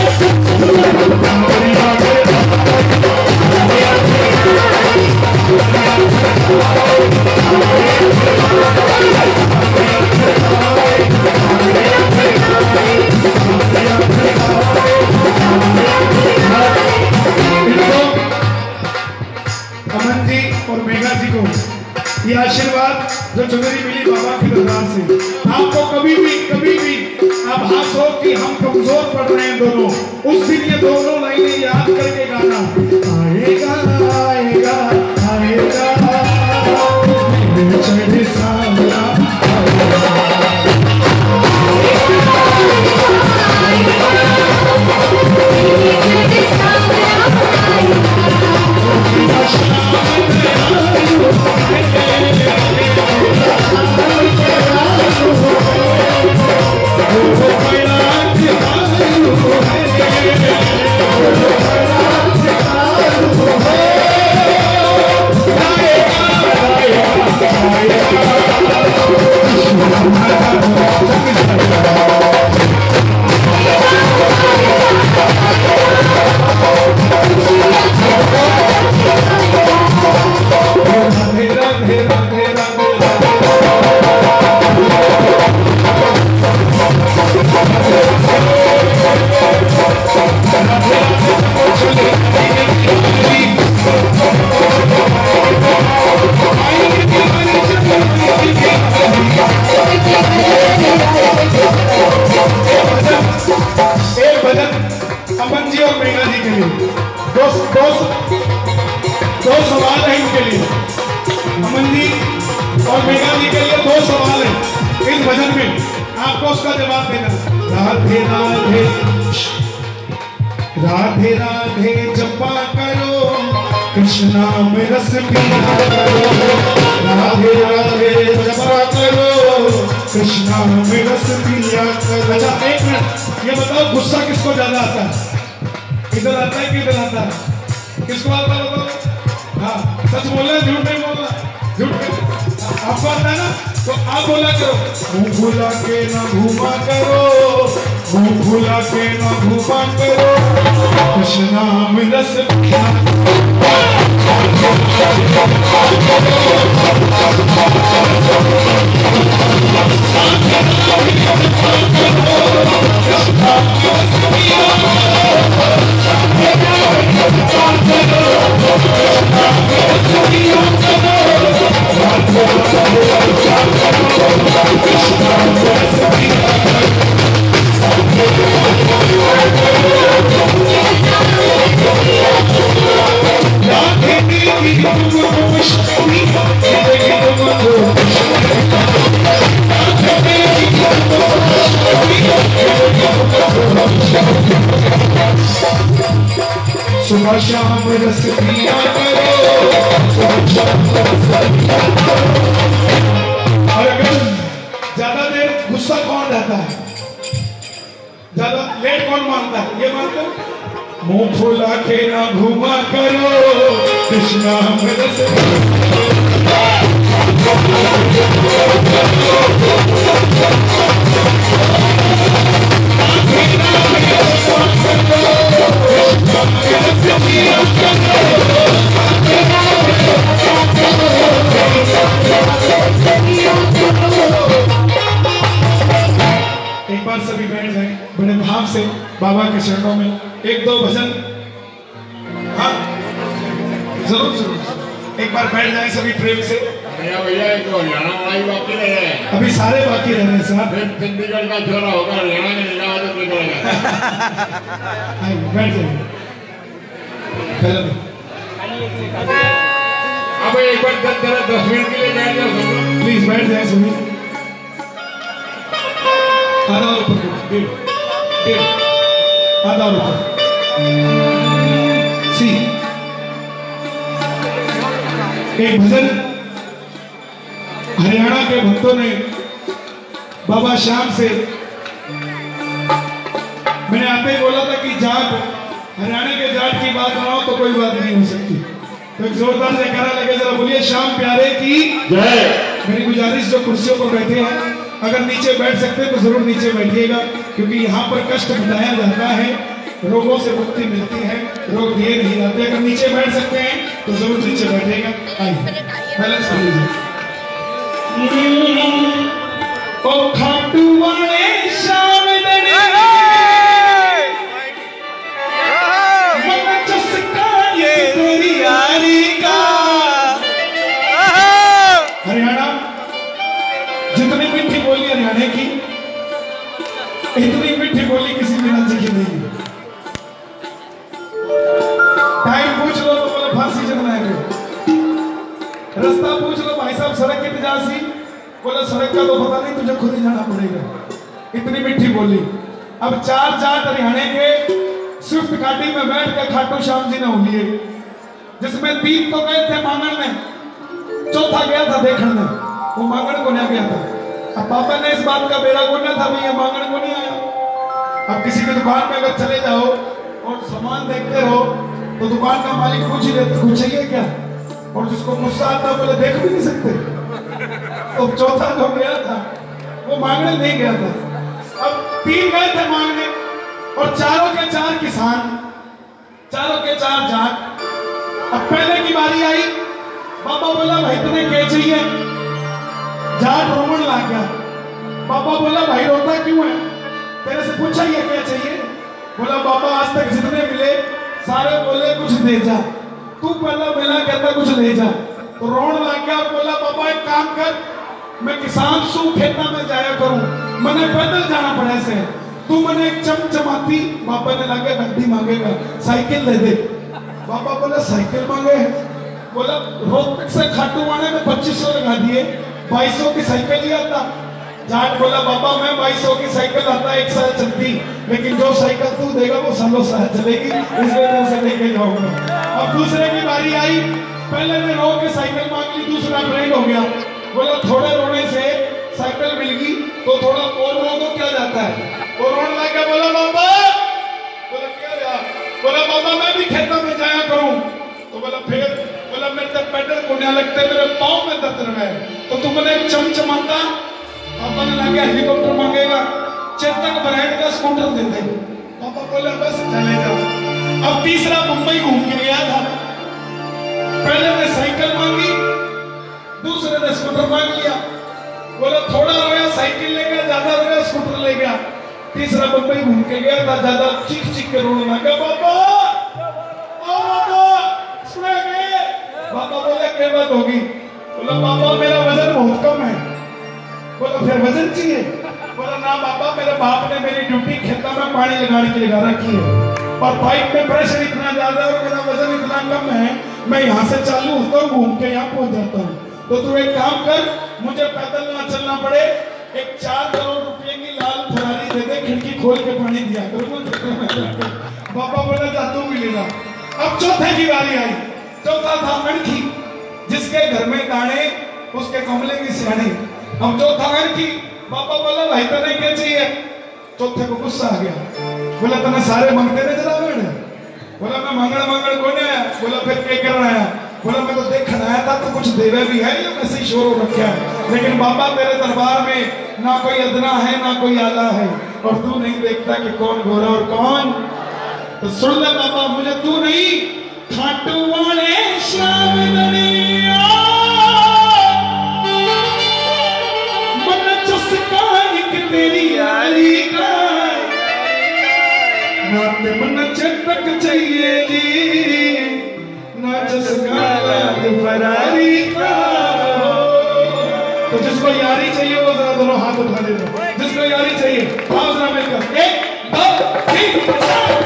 अमन जी और मेघा जी को ये आशीर्वाद जो चुनरी मिली बाबा की दरबार से आपको कभी भी कभी भी आभास हो कि हम कमजोर पड़ रहे हैं दोनों उस दिन ये दोनों लाइनें याद करके गाना आएगा आएगा आएगा चढ़े सावला अमन जी और मेघा जी के लिए दो दो दो सवाल है इनके लिए अमन जी और मेघा जी के लिए दो सवाल है इस भजन में आपको उसका जवाब देना राधे राधे राधे राधे जपा करो कृष्णा में रस पिया करो राधे राधे जपा करो कृष्णा में रस पिया करो। अच्छा एक मिनट ये बताओ गुस्सा किसको ज्यादा आता है इधर आता है कि इधर आता है किसको आता है बताओ हाँ सच बोल रहे झूठ नहीं बोल रहा झूठ आपको आता है ना तो आप बोला करो मुंह भुला के ना घूमा करो मुंह भुला के ना घूमा करो कृष्णा में रस Yeah. शाम रस पिया करो। और अगर ज्यादा देर गुस्सा कौन रहता है, ज्यादा लेट कौन मानता है, ये मानते हो? मुंह फुला के ना घूमा करो कृष्णा रस। एक बार सभी बैठ जाएं बड़े भाव से बाबा के चरणों में, एक दो भजन। हाँ जरूर जरूर, एक बार बैठ जाएं सभी प्रेम से। भैया भैया एक तो हरियाणा वाला ही बाकी रह रहे हैं, अभी सारे बाकी रह रहे हैं साहब। फिर चंडीगढ़ का छोरा होगा, हरियाणा में निकाला तो निकलेगा। बैठ जाइए पहले। अब एक बार दस दस मिनट के लिए बैठ जाओ, प्लीज बैठ जाए सभी। आधा और ऊपर, डेढ़ डेढ़ आधा और ऊपर। सी एक भजन हरियाणा के भक्तों ने बाबा श्याम से, मैंने आते ही बोला था कि जाट हरियाणा के जाट की बात ना हो तो कोई बात नहीं हो सकती, तो एक जोरदार से कहना लगे, जरा बोलिए श्याम प्यारे की जय। मेरी गुजारिश, जो कुर्सियों पर बैठे हैं अगर नीचे बैठ सकते हैं तो जरूर नीचे बैठिएगा, क्योंकि यहाँ पर कष्ट मिटाया जाता है, रोगों से मुक्ति मिलती है, रोग दिए नहीं जाते। अगर नीचे बैठ सकते हैं तो जरूर नीचे बैठेगा। आइए बैलेंस कर लीजिए। ओ खाटू वाले श्याम दने मन चस्का ये तेरी यारी का। हरियाणा जितनी मीठी बोली हरियाणा की, इतनी मीठी बोली किसी भी राज्य की नहीं। टाइम पूछ लो तो बोले फांसी चढ़ना है, रास्ता पूछ लो भाई साहब सड़क कितनी जासी, बोले सड़क का तो पता नहीं, तुझे खुद ही जाना पड़ेगा। इतनी मीठी बोली। अब चार जाट हरियाणा के स्विफ्ट घाटी में बैठ कर खाटू श्याम जी ने हो लिए, जिसमें तीन तो गए थे मांगण में, चौथा गया था देखने, वो मांगण को नहीं गया था। अब पापा ने इस बात का बेरा गोना था, भैया मांगण को नहीं आया। अब किसी की दुकान में अगर चले जाओ और सामान देखते रहो तो दुकान का मालिक पूछ ही लेते कुछ चाहिए क्या, और जिसको गुस्सा आता है बोले देख भी नहीं सकते। तो चौथा जो गया था वो मांगने नहीं गया था। अब तीन गए थे मांगने और चारों के चार किसान, चारों के चार जाट। अब पहले की बारी आई, बाबा बोला भाई तुम्हें क्या चाहिए, जाट रोमन ला गया। बाबा बोला भाई रोता क्यों है, तेरे से पूछा ये क्या चाहिए। बोला बाबा आज तक जितने मिले सारे बोले कुछ दे जा, तू पहला मिला कहता कुछ ले जा। तो रोन लग गया, बोला बाबा एक काम कर, मैं किसान सू खेता में जाया करूं, मैंने पैदल जाना पड़े से, तू मैंने एक चमचमाती, बाबा ने लगे गड्डी मांगेगा, साइकिल दे दे। बाबा बोला साइकिल मांगे, बोला रोहतक से खाटूवाड़े में पच्चीस सौ लगा दिए, बाईस सौ की साइकिल लिया था। जाट बोला बाबा मैं बाईस सौ की साइकिल लाता एक साल चलती, लेकिन जो साइकिल तू देगा वो सालों साल चलेगी, इसलिए मैं उसे लेके जाऊंगा। अब दूसरे की बारी आई, पहले ने रो के साइकिल मांग ली, दूसरा ट्रेंड हो गया। बोला थोड़े रोने से साइकिल मिल गई तो थोड़ा और रो तो क्या जाता है, वो रोने लगा। बोला बाबा, बोला क्या यार, बोला बाबा मैं भी खेतों में जाया करूं। तो बोला फिर, बोला मेरे तक पैडल को नहीं लगते, मेरे पाँव में दर्द रहे, तो तुमने एक चमचमाता, पापा ने लगे हेलीकॉप्टर मांगेगा, चेतक ब्रांड का स्कूटर दे दे। पापा बोले बस चले जाओ। अब तीसरा मुंबई घूम के गया था, पहले ने साइकिल मांगी, दूसरे ने स्कूटर मांग लिया। बोला थोड़ा रोया साइकिल ले गया, ज्यादा रोया स्कूटर ले गया। तीसरा मुंबई घूम के गया था, ज्यादा चीख चीख के रोने लगा, बाबा ओ बाबा सुनेंगे। बाबा बोले क्या बात होगी, बोला बाबा मेरा वजन बहुत कम है। बोला फिर वजन चाहिए, बोला ना बाबा मेरे बाप ने मेरी ड्यूटी खेतों में पानी लगाने की लगा रखी है, और पाइप में प्रेशर इतना ज्यादा है और मेरा वजन इतना कम है, मैं यहाँ से चालू होता हूँ घूम के यहाँ पहुंच जाता हूँ। तो तू एक काम कर, मुझे पैदल ना चलना पड़े, एक चार करोड़ रुपए की लाल फरारी दे दे, खिड़की खोल के पानी दिया करूँगा। बाबा बोला जा तू भी ले जा। अब चौथे की बारी आई। चौथा था अणखी, जिसके घर में गाने उसके कमले की सियाणी। हम चौथा अणखी, बाबा बोला भाई तेने क्या चाहिए? चौथे को गुस्सा आ गया, बोला तने सारे मांगते ने जरा मैंने। बोला मैं मांगण मांगण कौन आया? बोला फिर क्या करना आया? बोला मैं तो देखने आया था तो कुछ देवे भी है या वैसे ही शोर रखा है, लेकिन बाबा तेरे दरबार में ना कोई अदना है ना कोई आला है, और तू नहीं देखता कि कौन गोरा और कौन। तो सुन ले बाबा, मुझे तू नहीं खाटू वाले श्याम दनिया मन चस्का एक तेरी यारी का, नाते मन चटक चाहिए जी, ना चस्का फरारी का। तो जिसको यारी चाहिए वो जरा दोनों हाथ उठा दे दो, जिसको यारी चाहिए आओ जरा मिलकर। एक दो तीन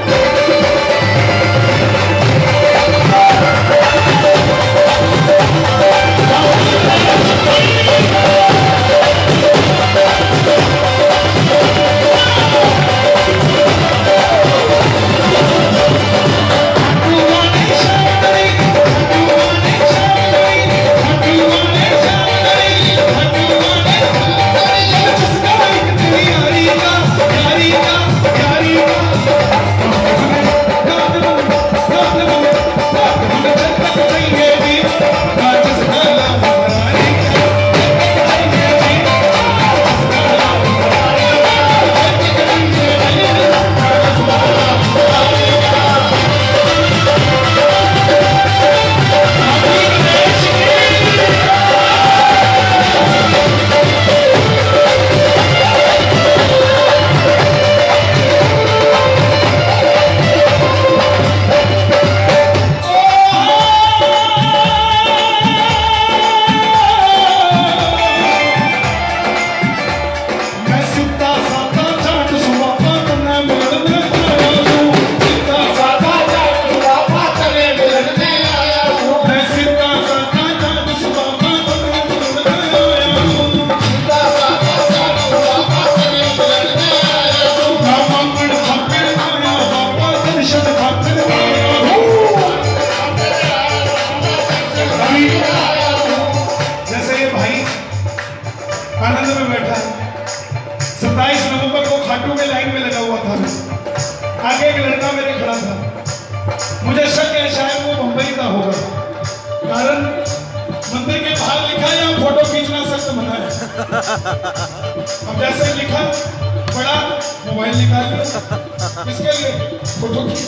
अब जैसे लिखा बड़ा मोबाइल निकाल लिया, किसके लिए? फोटो खींच।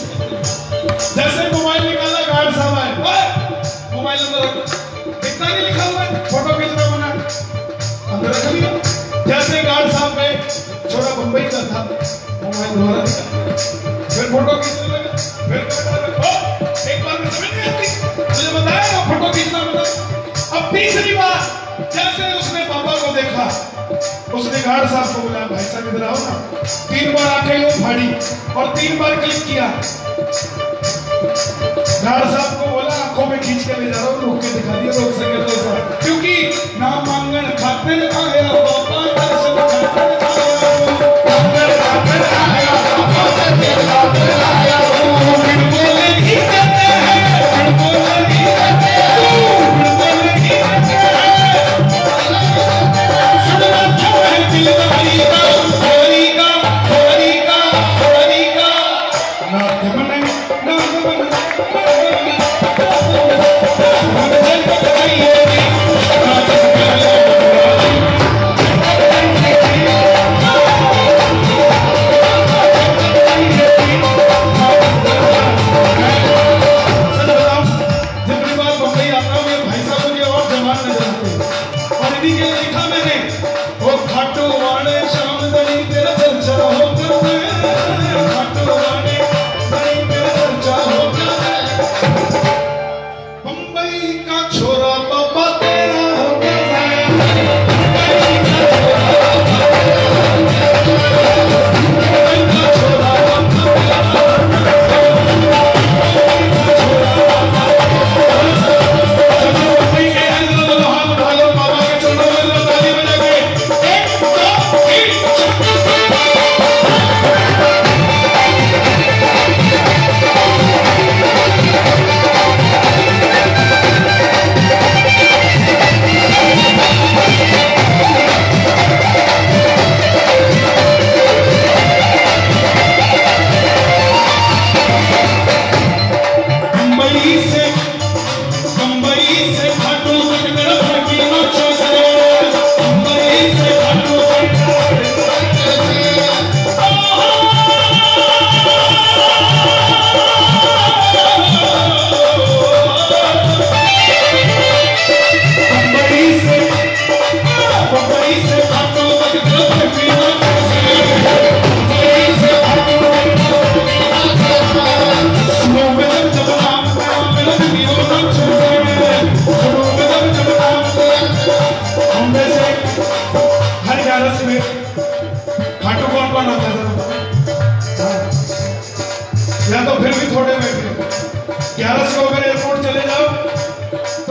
जैसे मोबाइल निकाला गार्ड साहब आए, मोबाइल अंदर इतना नहीं लिखा हुआ है, फोटो खींचना मना, अंदर रख लिया। जैसे गार्ड साहब गए, छोटा मुंबई का था, मोबाइल दोबारा निकाला, फिर फोटो खींचने लगा, फिर एक बार में समझ नहीं आती, मुझे बताया ना फोटो खींचना मना। अब तीसरी बार जैसे उसने पापा को देखा, उसने गार्ड साहब को बुलाया, भाई साहब इधर आओ ना। तीन बार आके वो फाड़ी और तीन बार क्लिक किया। गार्ड साहब को बोला आंखों में खींच के ले जा रहा हूँ, रोक के दिखा दिया रोक सके तो साहब, क्योंकि नाम मांगन खातिर आया पापा दर्शन खातिर आया, मांगन खातिर आया पापा दर्शन खातिर आया। बिन बोले ही कहते हैं, बिन बोले ही कहते हैं, बिन बोले ही कहते हैं, सुनना क्यों है दिलदारी का, होरी का, होरी का, होरी का। नाथ मन नाथ मन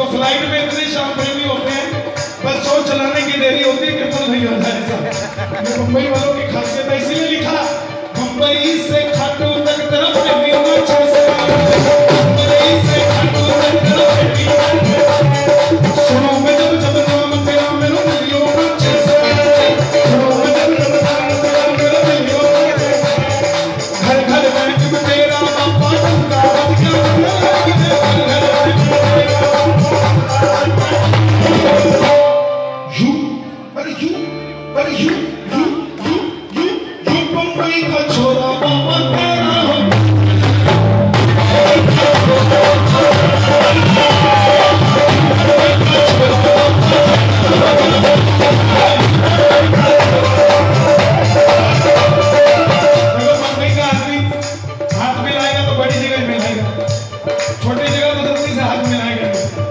फ्लाइट में इतने शाम प्रेमी होते हैं, बस शो चलाने की देरी होती है कि नहीं होता है। ये मुंबई वालों की खासियत है, इसीलिए लिखा मुंबई से खाटू तक तरफ प्रेमियों का छे मुंबई से खाटू तक तरफ प्रेमियों सुनो मैं जब जब नाम तेरा मेरे दिलों का छे सुनो मैं जब जब नाम तेरा मेरे दिलों का घर घर बैंक में तेरा बापा टंगा यू अरे यू अरे यू यू यू यू यू मुंबई का छोरा बाबा तेरा हो मुंबई का आदमी हाथ मिलाएगा तो बड़ी जगह मिलाएगा, छोटी जगह तो जल्दी से हाथ मिलाएगा।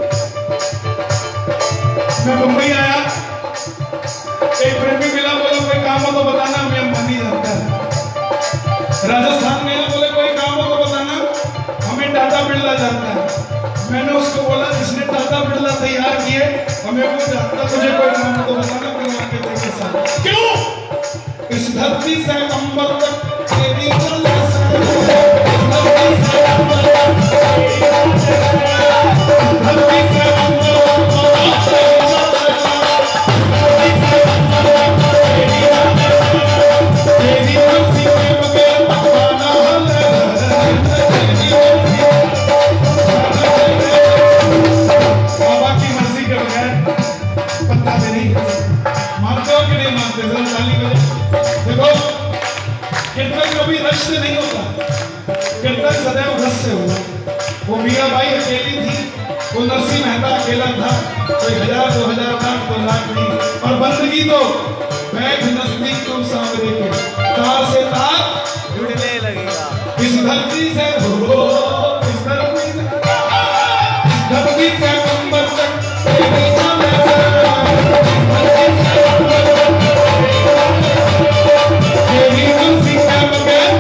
मैं मुंबई आया, एक प्रेमी मिला, बोला कोई काम हो तो बताना, हमें अंबानी जानता है। राजस्थान में बोले कोई काम हो तो बताना, हमें टाटा बिरला जानता है। मैंने उसको बोला जिसने टाटा बिरला तैयार किए हमें वो जानता, तुझे कोई काम हो तो बताना, फिर वहां के तेरे साथ क्यों इस धरती से अंबर तक तेरी चल नहीं होता, कीर्तन सदैव रस से होगा। वो मीराबाई अकेली थी, वो नरसिंह मेहता अकेला था, कोई हजार दो हजार लाख दो लाख नहीं, और बंदगी तो बैठ नजदीक तुम सामने के तार से तार जुड़ने लगेगा। इस धरती से हो इस धरती से इस धरती से अंबर तक तेरी चले तेरी मर्जी के बगैर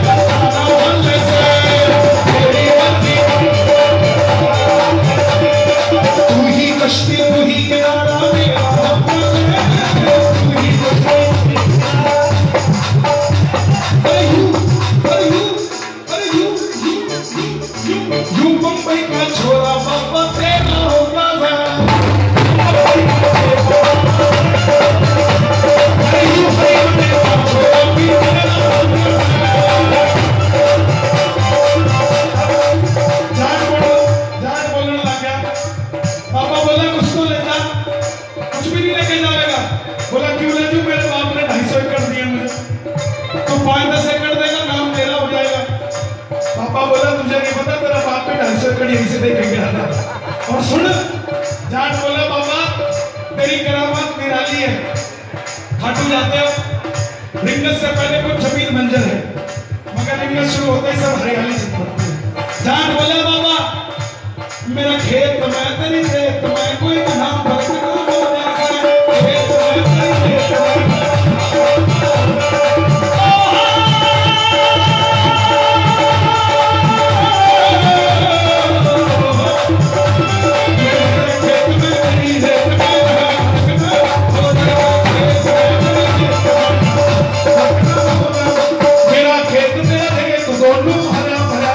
तू ही कश्ती तू ही किनारा मेरा तू ही अरे यू अरे यू अरे यू यू यू मुंबई का छोरा बाबा तेरा होगा अरे यू मुंबई का छोरा भी तेरा होगा। जान बोलो जान बोलने लग गया। पापा बोला कुछ तो लेता, कुछ भी नहीं लेके जाएगा। बोला क्यों ले जू, मेरे बाप ने ढाई सौ एकड़ दिया मुझे, तो पाँच दस एकड़ देगा काम तेरा हो जाएगा। पापा बोला तुझे नहीं पता, तेरा बाप भी ढाई सौ एकड़ यहीं से दे के गया था। और सुन, जाट बोला पापा तेरी करामात निराली है, खाटू जाते हो रिंगस से पहले कुछ जमीन मंजर है, मगर रिंगस शुरू होते ही सब हरियाली से पड़ती है। जाट बोला बाबा मेरा खेत में तेरी खेत में कोई नाम भक्त ना हो जाए, खेत में तेरी खेत में मेरा खेत तेरा खेत दोनों हरा भरा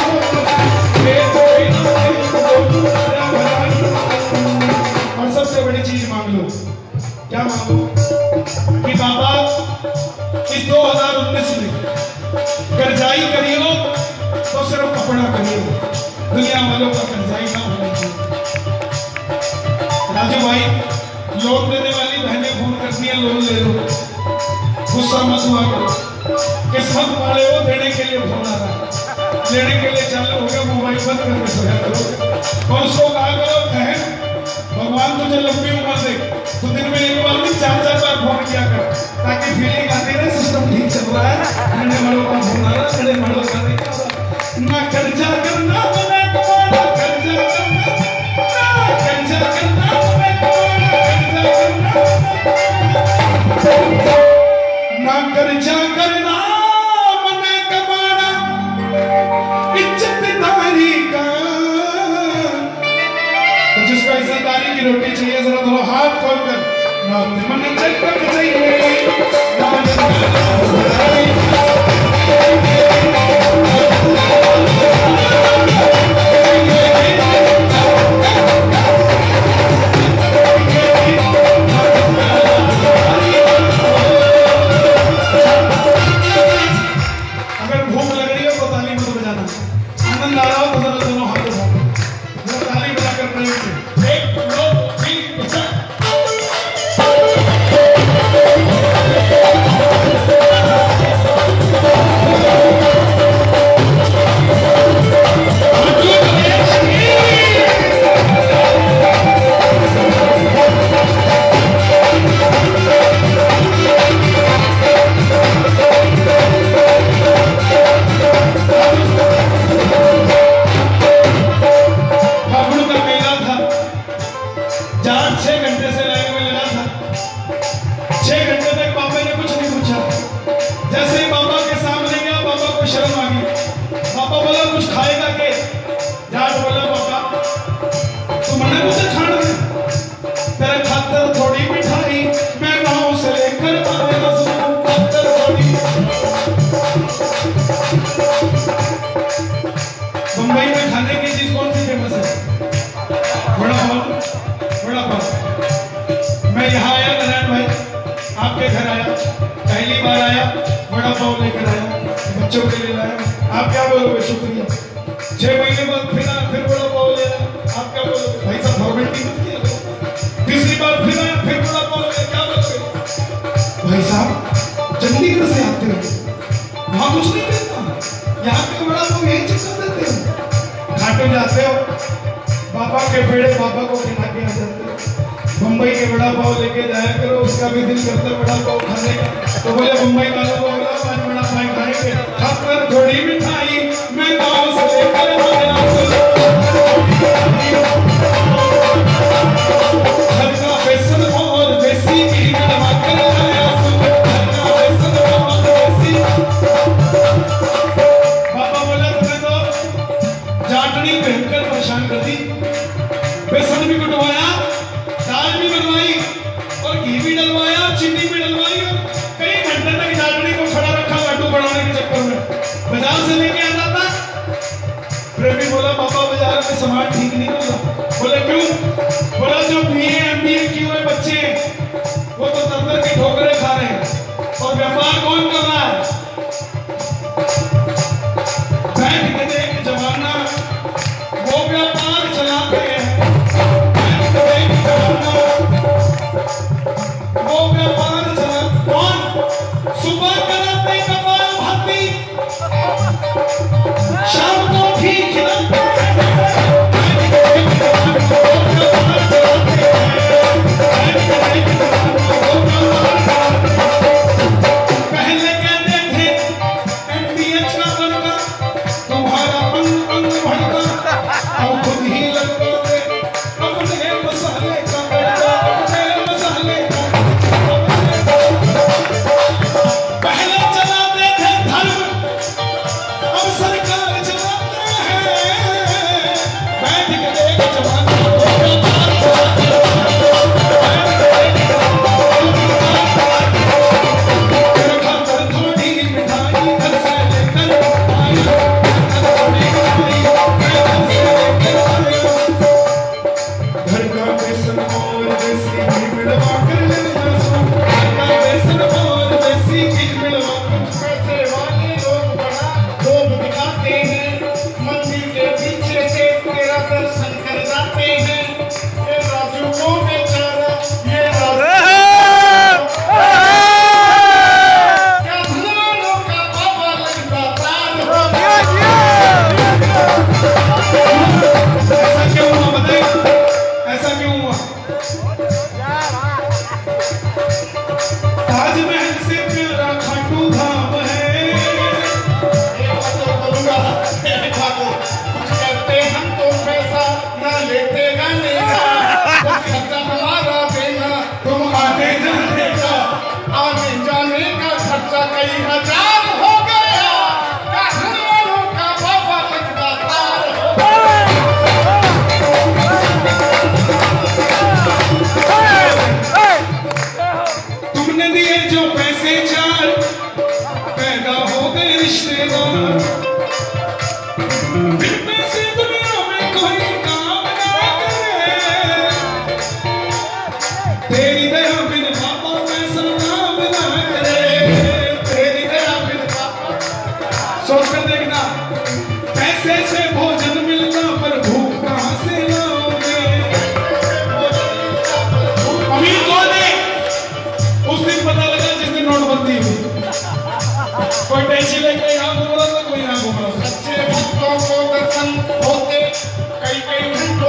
और सबसे बड़ी चीज मांग लो, क्या मांगो कि बाबा इस दो हज़ार उन्नीस में कर्जाई करियो तो सिर्फ कपड़ा करियो, दुनिया वालों का कर्जाई ना होना चाहिए। राजू भाई लोन देने वाली बहनें फोन करती हैं लोन ले लो, गुस्सा मत हुआ करो, किस्मत वाले वो देने के लिए फोन आ रहा है, लेने के लिए चालू हो गया, मोबाइल बंद करके सोया करो और उसको कहा करो बहन भगवान तुझे लंबी उम्र दे, तो दिन में एक बार नहीं चार चार बार फोन किया कर, ताकि फीलिंग आती रहे सिस्टम ठीक चल रहा है। मेरे बड़ों का फोन आ रहा है, मेरे बड़ों का नहीं आ रहा। ना कर्जा करना बना कमाना, कर्जा करना ना कर्जा करना बना कमाना, कर्जा करना ना कर्जा करना बना कमाना, इज्जतदारी का तो जिसका इज्जत रोटी चाहिए जरा दोनों हाथ खोलकर ना मन चटक चाहिए ना अगर भूख लग रही हो तो ताली मत बजाना, आनंद आ रहा हो तो जरा दोनों हाथ उठाओ, जरा ताली बजाकर प्रेम से एक दो तीन चार। मुंबई में खाने की चीज कौन सी फेमस है? बड़ा पाव। बड़ा पाव। मैं यहाँ आया नारायण भाई, आपके घर आया, पहली बार आया, बड़ा पाव लेकर आया, बच्चों के लिए लाया। आप क्या बोलोगे? शुक्रिया। छह महीने बाद फिर आया, फिर बड़ा पाव ले आया, आप क्या बोलोगे? भाई साहब फॉर्मेलिटी मत किया। तीसरी बार फिर आया, फिर बड़ा पाव ले, क्या बोलोगे? भाई साहब चंडीगढ़ से आते हो, वहां कुछ नहीं मिलता, यहाँ पे बड़ा पाव यही चिपका देते हो। घाटों जाते हो, बाबा के पेड़े बाबा को खिला के आ जाते हो। मुंबई के बड़ा पाव लेके जाया करो, उसका भी दिल करता है बड़ा पाव खाने का। तो बोले मुंबई वालों को बोला पाँच बड़ा पाव खाएंगे, खाकर थोड़ी मिठाई मैं गाँव से लेकर आया। घर का बेसन और देसी घी कड़वा कर आया, घर का बेसन और देसी। बाबा बोला तुम्हें तो जाटनी पहनकर परेशान कर दी, बेसन भी कुटवाया, दाल भी बनवाई और घी भी डलवाया, चीनी भी डलवाई और कई घंटे तक जाटनी को खड़ा रखा लड्डू बनाने के चक्कर में। बाजार से लेके आता था। प्रेमी बोला बाबा बाजार में सामान ठीक नहीं मिला। बोले क्यों? बोला जो बीए एमबीए किए हुए बच्चे वो तो तंत्र की ठोकरें खा रहे हैं और व्यापार कौन कर रहा है? बैठ के देख जमाना वो व्यापार चलाते हैं, बैठ के देख जमाना वो व्यापार चला। कौन? सुबह कराते कपाल भाती, शाम को ठीक खिलाते हैं, बैठ के देख जमाना वो व्यापार चलाते हैं।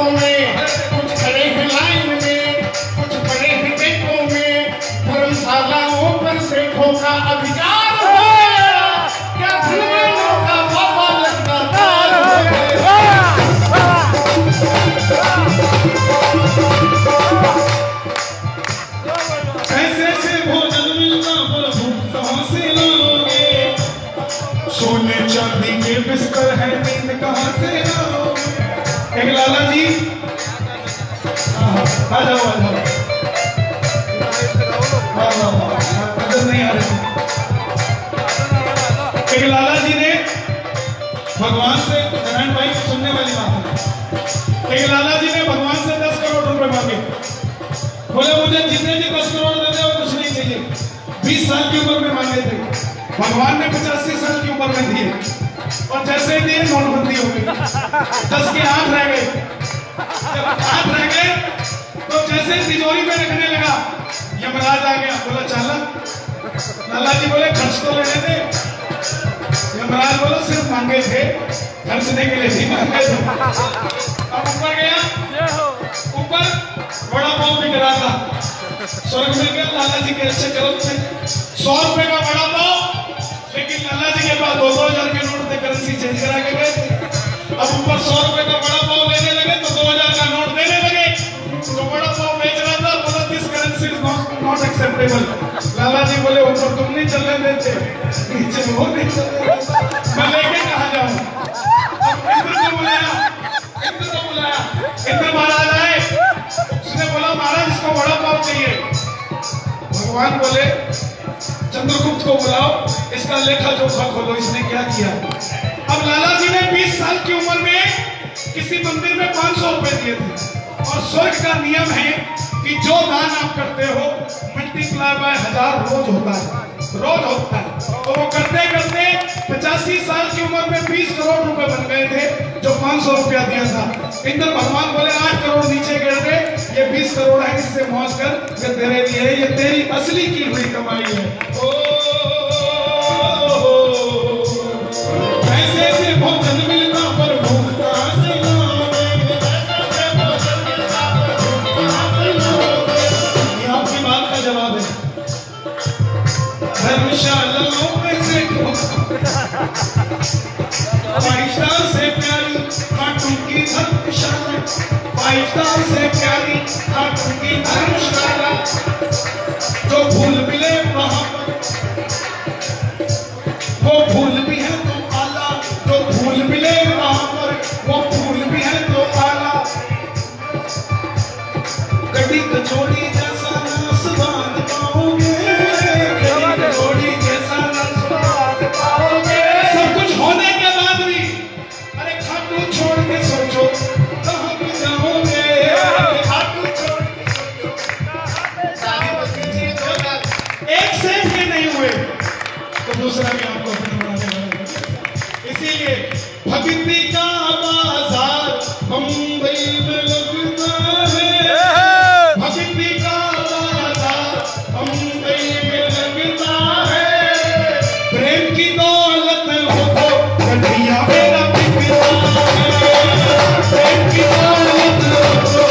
सड़कों में, कुछ खड़े हैं लाइन में, कुछ पड़े हैं गेटों में, धर्मशालाओं पर सेठों का अधिकार हो गया, क्या धर्मेंद्रों का बाबा लगता तार हो गया। ऐसे से भोजन मिलता प्रभु कहाँ से लाओगे, सोने चांदी के बिस्तर है नींद कहाँ से लाओगे। एक लाला जी आ जाओ आ जाओ, नजर नहीं आ रही। एक लाला जी ने भगवान से, नारायण भाई सुनने वाली बात है, एक लाला जी ने भगवान से दस करोड़ रुपए मांगे। बोले मुझे जितने जी दस करोड़ दे दे और कुछ नहीं चाहिए। बीस साल की उम्र में मांगे थे, भगवान ने पचासी साल की उम्र में दिए, और जैसे दिए नोटबंदी हो गई, दस के आठ रह गए। जब आठ रह गए तो जैसे तिजोरी में रखने लगा, यमराज आ गया, बोला चाला। लाला जी बोले खर्च तो लेने दे। यमराज बोला सिर्फ मांगे थे, खर्चने के लिए नहीं मांगे थे। अब ऊपर गया, ऊपर बड़ा पाव बिक रहा था, स्वर्ग में गया लाला जी के अच्छे कर्म से सौ रुपए का बड़ा पाव, लेकिन लाला जी के पास दो दो हजार के नोट थे, करेंसी चेंज करा के गए थे। अब ऊपर सौ रुपए का बड़ा पाव लेने लगे तो दो हजार का नोट देने लगे। जो बड़ा पाव बेच रहा था बोला this currency is not acceptable. Lala ji बोले ऊपर तुम नहीं चलने देते, नीचे वो नहीं चलने देते, मैं लेके कहाँ जाऊँ। इंद्र को बुलाया, इंद्र को बुलाया, इंद्र महाराज आए, उसने बोला महाराज इसको बड़ा पाव चाहिए। भगवान बोले चंद्रगुप्त को बुलाओ, इसका लेखा जोखा खोलो, इसने क्या किया। अब लाला जी ने बीस साल की उम्र में किसी मंदिर में पांच सौ रुपए दिए थे, और स्वर्ग का नियम है कि जो दान आप करते हो मल्टीप्लाई बाय हजार रोज होता है, रोज होता है। तो वो करते करते पचासी साल की उम्र में बीस करोड़ रुपए बन गए थे, जो पांच सौ रुपया दिया था। इंद्र भगवान बोले आठ करोड़ नीचे गिर गए, ये बीस करोड़ है, इससे मौज कर, ये तेरे लिए, ये तेरी असली की हुई कमाई है। ओ, ऐसे ऐसे भोजन मिलता पर भूख कहाँ से लाओगे। ये आपकी बात का जवाब है। धर्मशालाओं में से फाइव स्टार से प्यारी खाटू की धर्मशाला, फाइव स्टार से प्यारी खाटू की धर्मशाला, जो फूल मिले वहां पर वो फूल भी है तो आला, जो फूल मिले वहां पर वो फूल भी है तो आला। कड़ी कचौड़ी जैसा ना स्वाद पाओगे, कड़ी कचौड़ी जैसा ना स्वाद पाओगे। सब कुछ होने के बाद भी अरे खाटू छोड़ के सोचो कहाँ पे जाओगे। खाटू छोड़ के सोचो एक सेठ के नहीं हुए तो दूसरा भी आपको अपना बनाने वाला। इसीलिए भक्ति का बाजार मुंबई में लगता है, भक्ति का बाजार मुंबई में लगता है। प्रेम की दौलत हो तो कन्हैया मेरा बिकता है, प्रेम की दौलत हो तो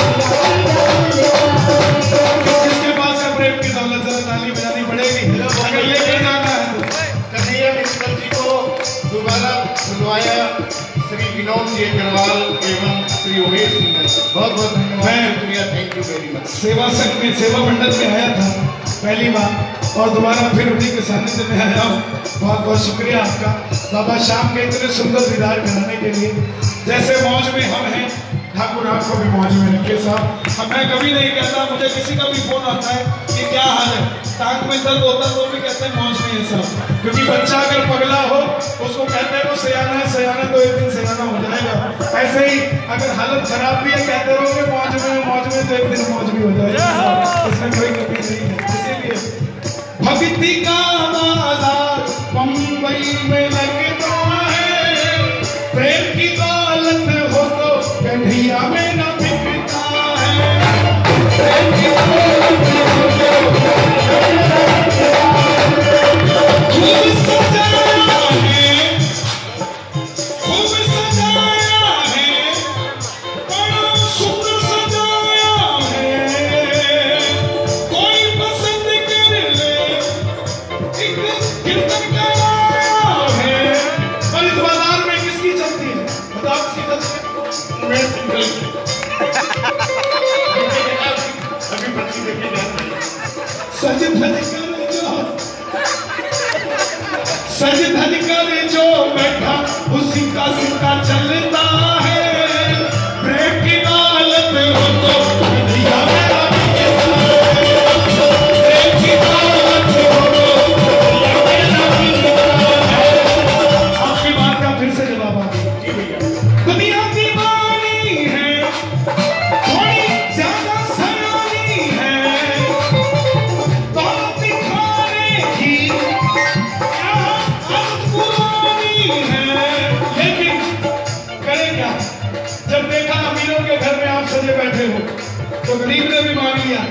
किस किसके पास है प्रेम की दौलत, जरा ताली बजानी पड़ेगी अगर लेके जाना है तो। कन्हैया मित्तल जी को दोबारा बुलवाया श्री विनोद जी अग्रवाल एवं श्री ओवेश सिंह, बहुत बहुत धन्यवाद, शुक्रिया, थैंक यू वेरी मच। सेवा संघ में सेवा मंडल में आया था पहली बार और दोबारा फिर उन्हीं के सानिध्य में आया हूँ। बहुत बहुत शुक्रिया आपका बाबा श्याम के इतने सुंदर दीदार कराने के लिए। जैसे मौज में हम हैं, ठाकुर आपको भी मौज में रखिए साहब। मैं कभी नहीं कहता, मुझे किसी का भी फोन आता है कि क्या हाल है, टांग में दर्द होता है तो भी कहते हैं मौज में है साहब। क्योंकि बच्चा अगर पगला हो उसको कहते हैं वो सयाना है, सयाना तो एक दिन सयाना हो जाएगा। ऐसे ही अगर हालत खराब भी है कहते रहोगे मौज में मौज में तो एक दिन मौज भी हो जाएगा, इसमें कोई कमी नहीं है। इसीलिए भक्ति का बाजार मुंबई में लगता है, प्रेम की दौलत हो तो कन्हैया में न बिकता है, प्रेम की दौलत हो तो खूब सजाया है, खूब सजाया है, बड़ा सज धज कर जो सज धज कर जो बैठा उसी का सिक्का चलता है। ब्रेक की हालत हो तो दुनिया मेरा ब्रेक की हालत हो तो दुनिया मेरा है। आपकी बात का फिर से जवाब आ गया। दुनिया दीवानी है, थोड़ी ज्यादा सयानी है, दौलत दिखाने की जब देखा अमीरों के घर में आप सजे बैठे हो तो गरीब ने भी मान लिया।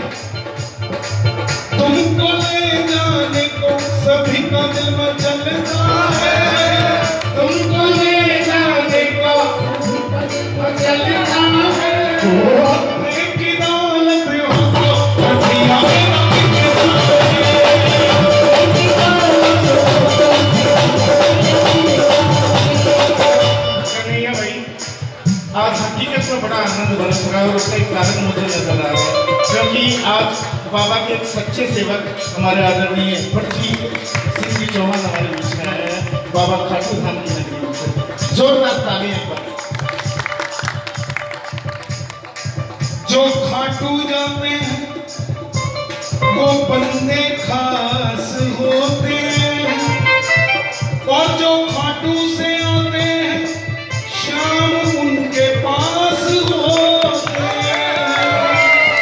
तुमको ले जाने को सभी का दिल में चलता है, तुमको ले जाने को चलता है। प्रेम की दौलत हो तो दुनिया में आज हकीकत में बड़ा आनंद बरस रहा है और उसका एक कारण मुझे नजर आ रहा है, क्योंकि आज बाबा के एक सच्चे सेवक हमारे आदरणीय पृथ्वी सिंह जी चौहान हमारे बीच में आए हैं। बाबा खाटू धाम की नगरी में जोरदार ताली एक बार। जो खाटू जाते हैं वो बंदे खास होते हैं, और जो खाटू से आते हैं शाम उनके पास होते हैं।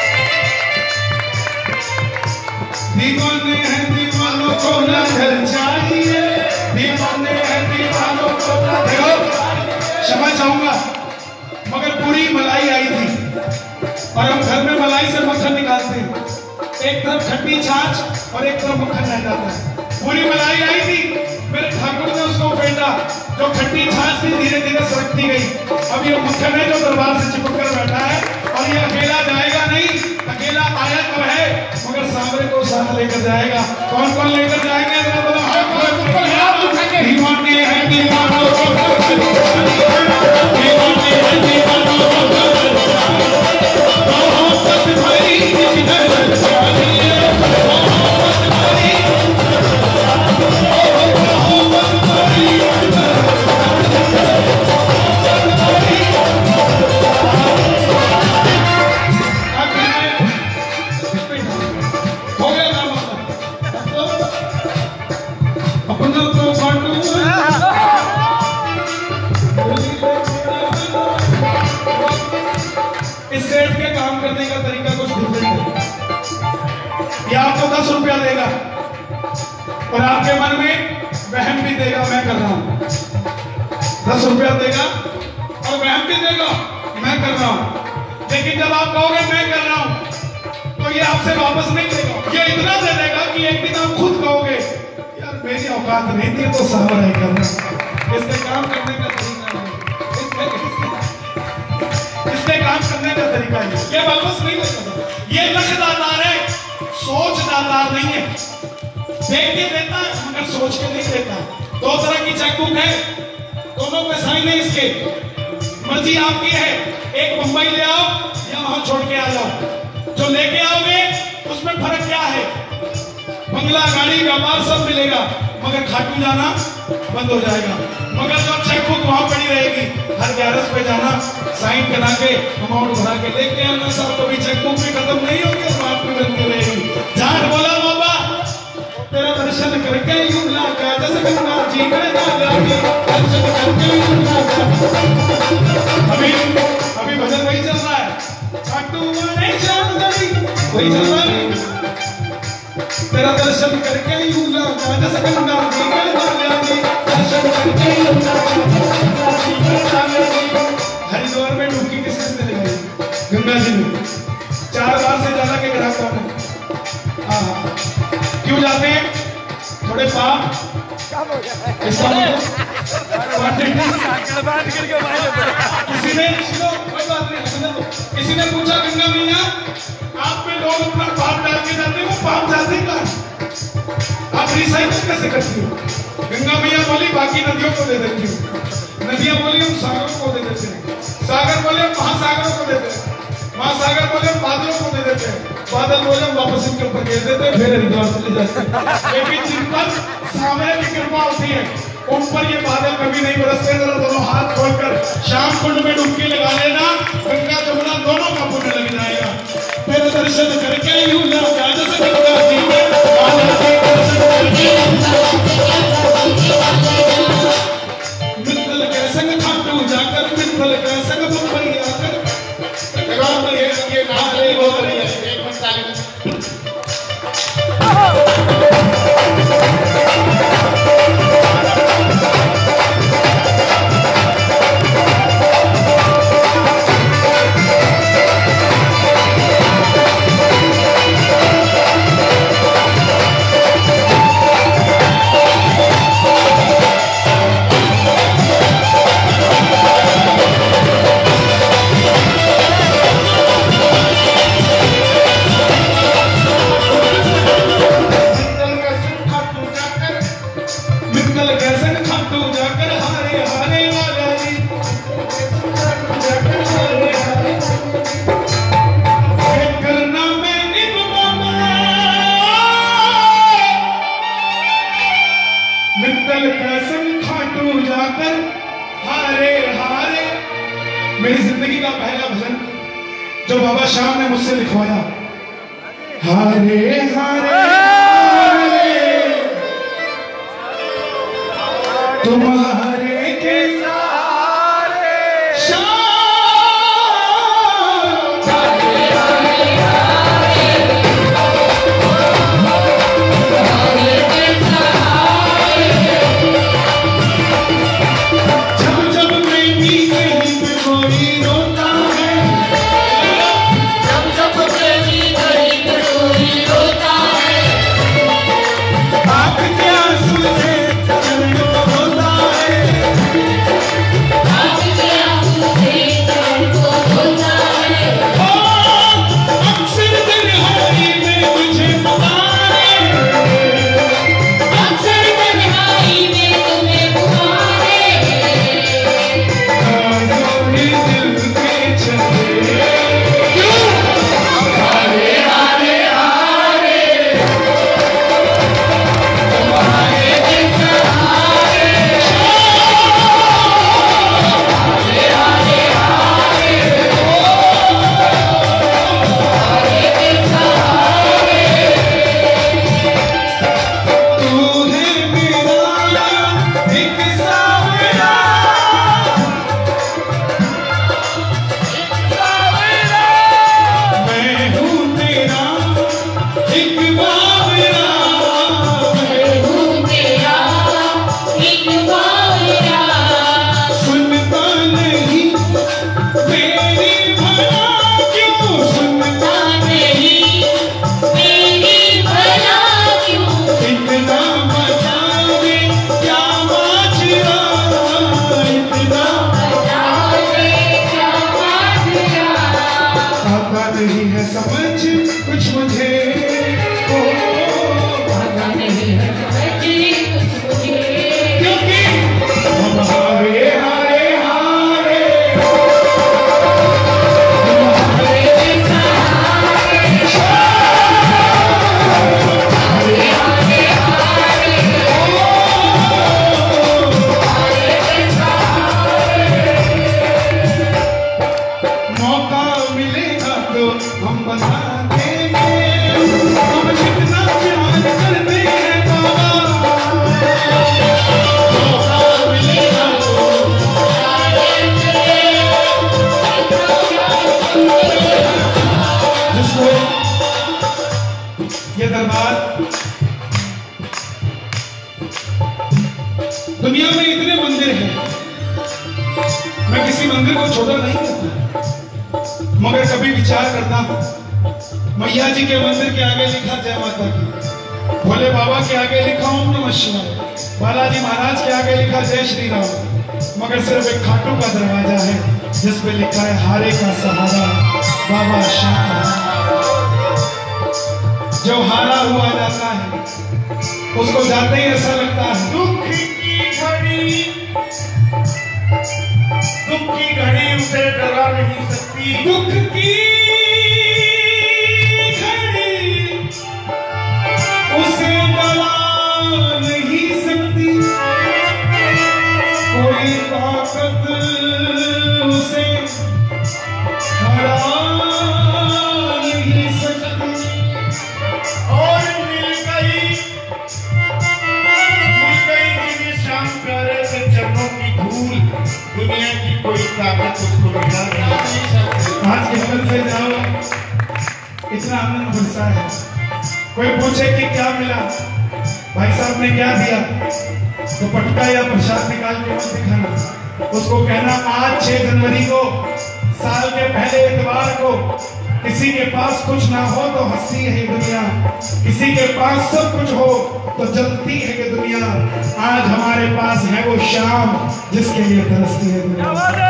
दीवाने हैं दीवानों को नजर चाहिए, दीवाने हैं दीवानों को देखो। क्षमा चाहूंगा मगर पूरी मलाई आई थी और हम घर में मलाई से मक्खन निकालते हैं, एक तरफ खट्टी छाछ और एक तरफ मक्खन रह जाता है। पूरी मलाई आई थी, मेरे ठाकुर ने उसको फेंटा, जो खट्टी छाछ थी धीरे धीरे सरकती गई। अब ये मक्खन है जो दरबार से चिपक कर बैठा है और ये अकेला जाएगा नहीं, अकेला आया तो है मगर सामने को साथ लेकर जाएगा। कौन कौन लेकर जाएंगे? दीवाने हैं दीवानों को दीवाने हैं दीवानों को मोहब्बत भरी नजर चाहिए, मोहब्बत भरी मोहब्बत भरी हो गया ना मतलब अपना तो फाटू इस सेठ के काम करने का तरीका कुछ डिफरेंट है। ये आपको दस रुपया देगा और आपके मन में वहम भी देगा मैं कर रहा हूं। दस रुपया देगा और वहम भी देगा मैं कर रहा हूं, लेकिन जब आप कहोगे मैं कर रहा हूं तो ये आपसे वापस नहीं देगा। ये इतना दे देगा कि एक दिन आप खुद कहोगे यार मेरी औकात नहीं थी तो साबर है करना। इसके काम करने का तरीका है, इसके, इसके, इसके काम करने का तरीका है, ये वापस नहीं देगा। ये लक्ष्य दातार है, सोच दातार नहीं है। देख के देता है मगर सोच के नहीं देता। दो तरह की चेकबुक है, दोनों पे साइन है इसके, मर्जी आपकी है। एक मुंबई ले आओ या वहां छोड़ के आ जाओ। जो लेके आओगे उसमें फर्क क्या है? बंगला गाड़ी व्यापार सब मिलेगा मगर खाटू जाना बंद हो जाएगा। मगर जो चेकबुक वहां पड़ी रहेगी, हर ग्यारह पे जाना, साइन करा के अमाउंट भरा के लेके आना। सब कभी चेकबुक भी खत्म नहीं होगी, बात भी बनती रहेगी। जाट बोला बाबा तेरा दर्शन करके यूं लागा जैसे गंगा जी में जागा के दर्शन करके यूं लागा। अभी अभी भजन वही चल रहा है, खाटू ने जान गई वही चल रहा है। तेरा दर्शन करके यूं लागा जैसे गंगा जी में जागा के दर्शन करके यूं लागा। हरिद्वार में डुबकी किस किसने लगाई? गंगा जी में। चार बार से ज्यादा के ग्राहक कौन है? हाँ, क्यों जाते हैं? थोड़े पाप इसका मतलब किसी ने कोई बात नहीं, किसी ने पूछा गंगा मैया आप में लोग अपना पाप डाल के जाते हैं, वो पाप जाते कहाँ? आप रिसाइकिल कैसे करती हो? गंगा मैया बोली बाकी नदियों को दे देती हूँ, नदियां बोली हम सागरों को दे देते हैं, सागर बोले हम महासागरों को देते हैं, महासागर बोले हम बादलों को दे देते हैं, बादल बादल बोले हम वापस इनके ऊपर गिर देते फिर हरिद्वार चले जाते। लेकिन जिन पर सामने की कृपा होती है उन पर ये बादल कभी नहीं बरसते। जरा दोनों हाथ खोलकर श्याम कुंड में डुबकी लगा लेना, गंगा जमुना दोनों का पुण्य लग जाएगा। तेरे दर्शन करके यूं ना प्यार से गंगा जी में बादल के दर्शन करके मित्तल के संग खाटू जाकर मित्तल के संग मुंबई आकर ये ये नारे हो रही है। एक मिनट ताली मेरी जिंदगी का पहला भजन जो बाबा श्याम ने मुझसे लिखवाया, हारे हारे तुम्हारे के सहारे दुनिया में इतने मंदिर हैं, मैं किसी मंदिर को छोटा नहीं करता, मगर कभी विचार करता हूं मैया जी के मंदिर के आगे लिखा जय माता की, भोले बाबा के आगे लिखा ओम नमः शिवाय, बालाजी महाराज के आगे लिखा जय श्री राम, मगर सिर्फ एक खाटू का दरवाजा है जिस पे लिखा है हारे का सहारा बाबा श्याम। जो हारा हुआ जाता है उसको जाते ही ऐसा लगता है दुख की घड़ी, दुख की घड़ी उसे डरा नहीं सकती, दुख की घड़ी आज के बगल से जाओ, इतना आनंद बरसा है। कोई पूछे कि क्या मिला, भाई साहब ने क्या दिया, तो पटका या प्रसाद निकाल के मत दिखाना। उसको कहना आज छह जनवरी को, साल के पहले इतवार को, किसी के पास कुछ ना हो तो हंसती है दुनिया, किसी के पास सब कुछ हो तो जलती है ये दुनिया। आज हमारे पास है वो शाम जिसके लिए तरसती है दुनिया।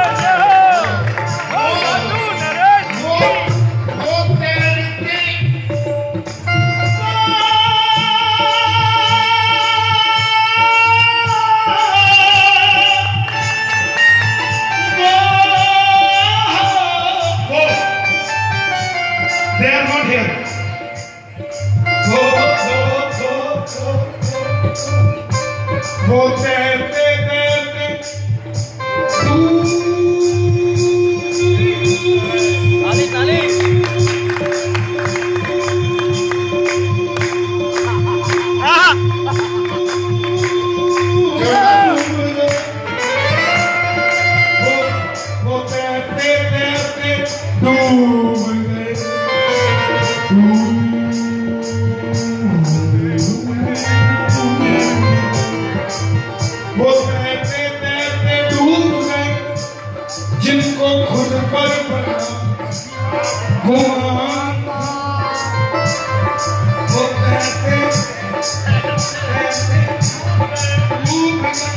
They are not here. Go, go, go, go, go. Go, te, te, te, te. ताली ताली। Go, te, te, te, te. वो कहते कहते डूब गए जिनको खुद पर गुमान, वो कहते कहते डूब गए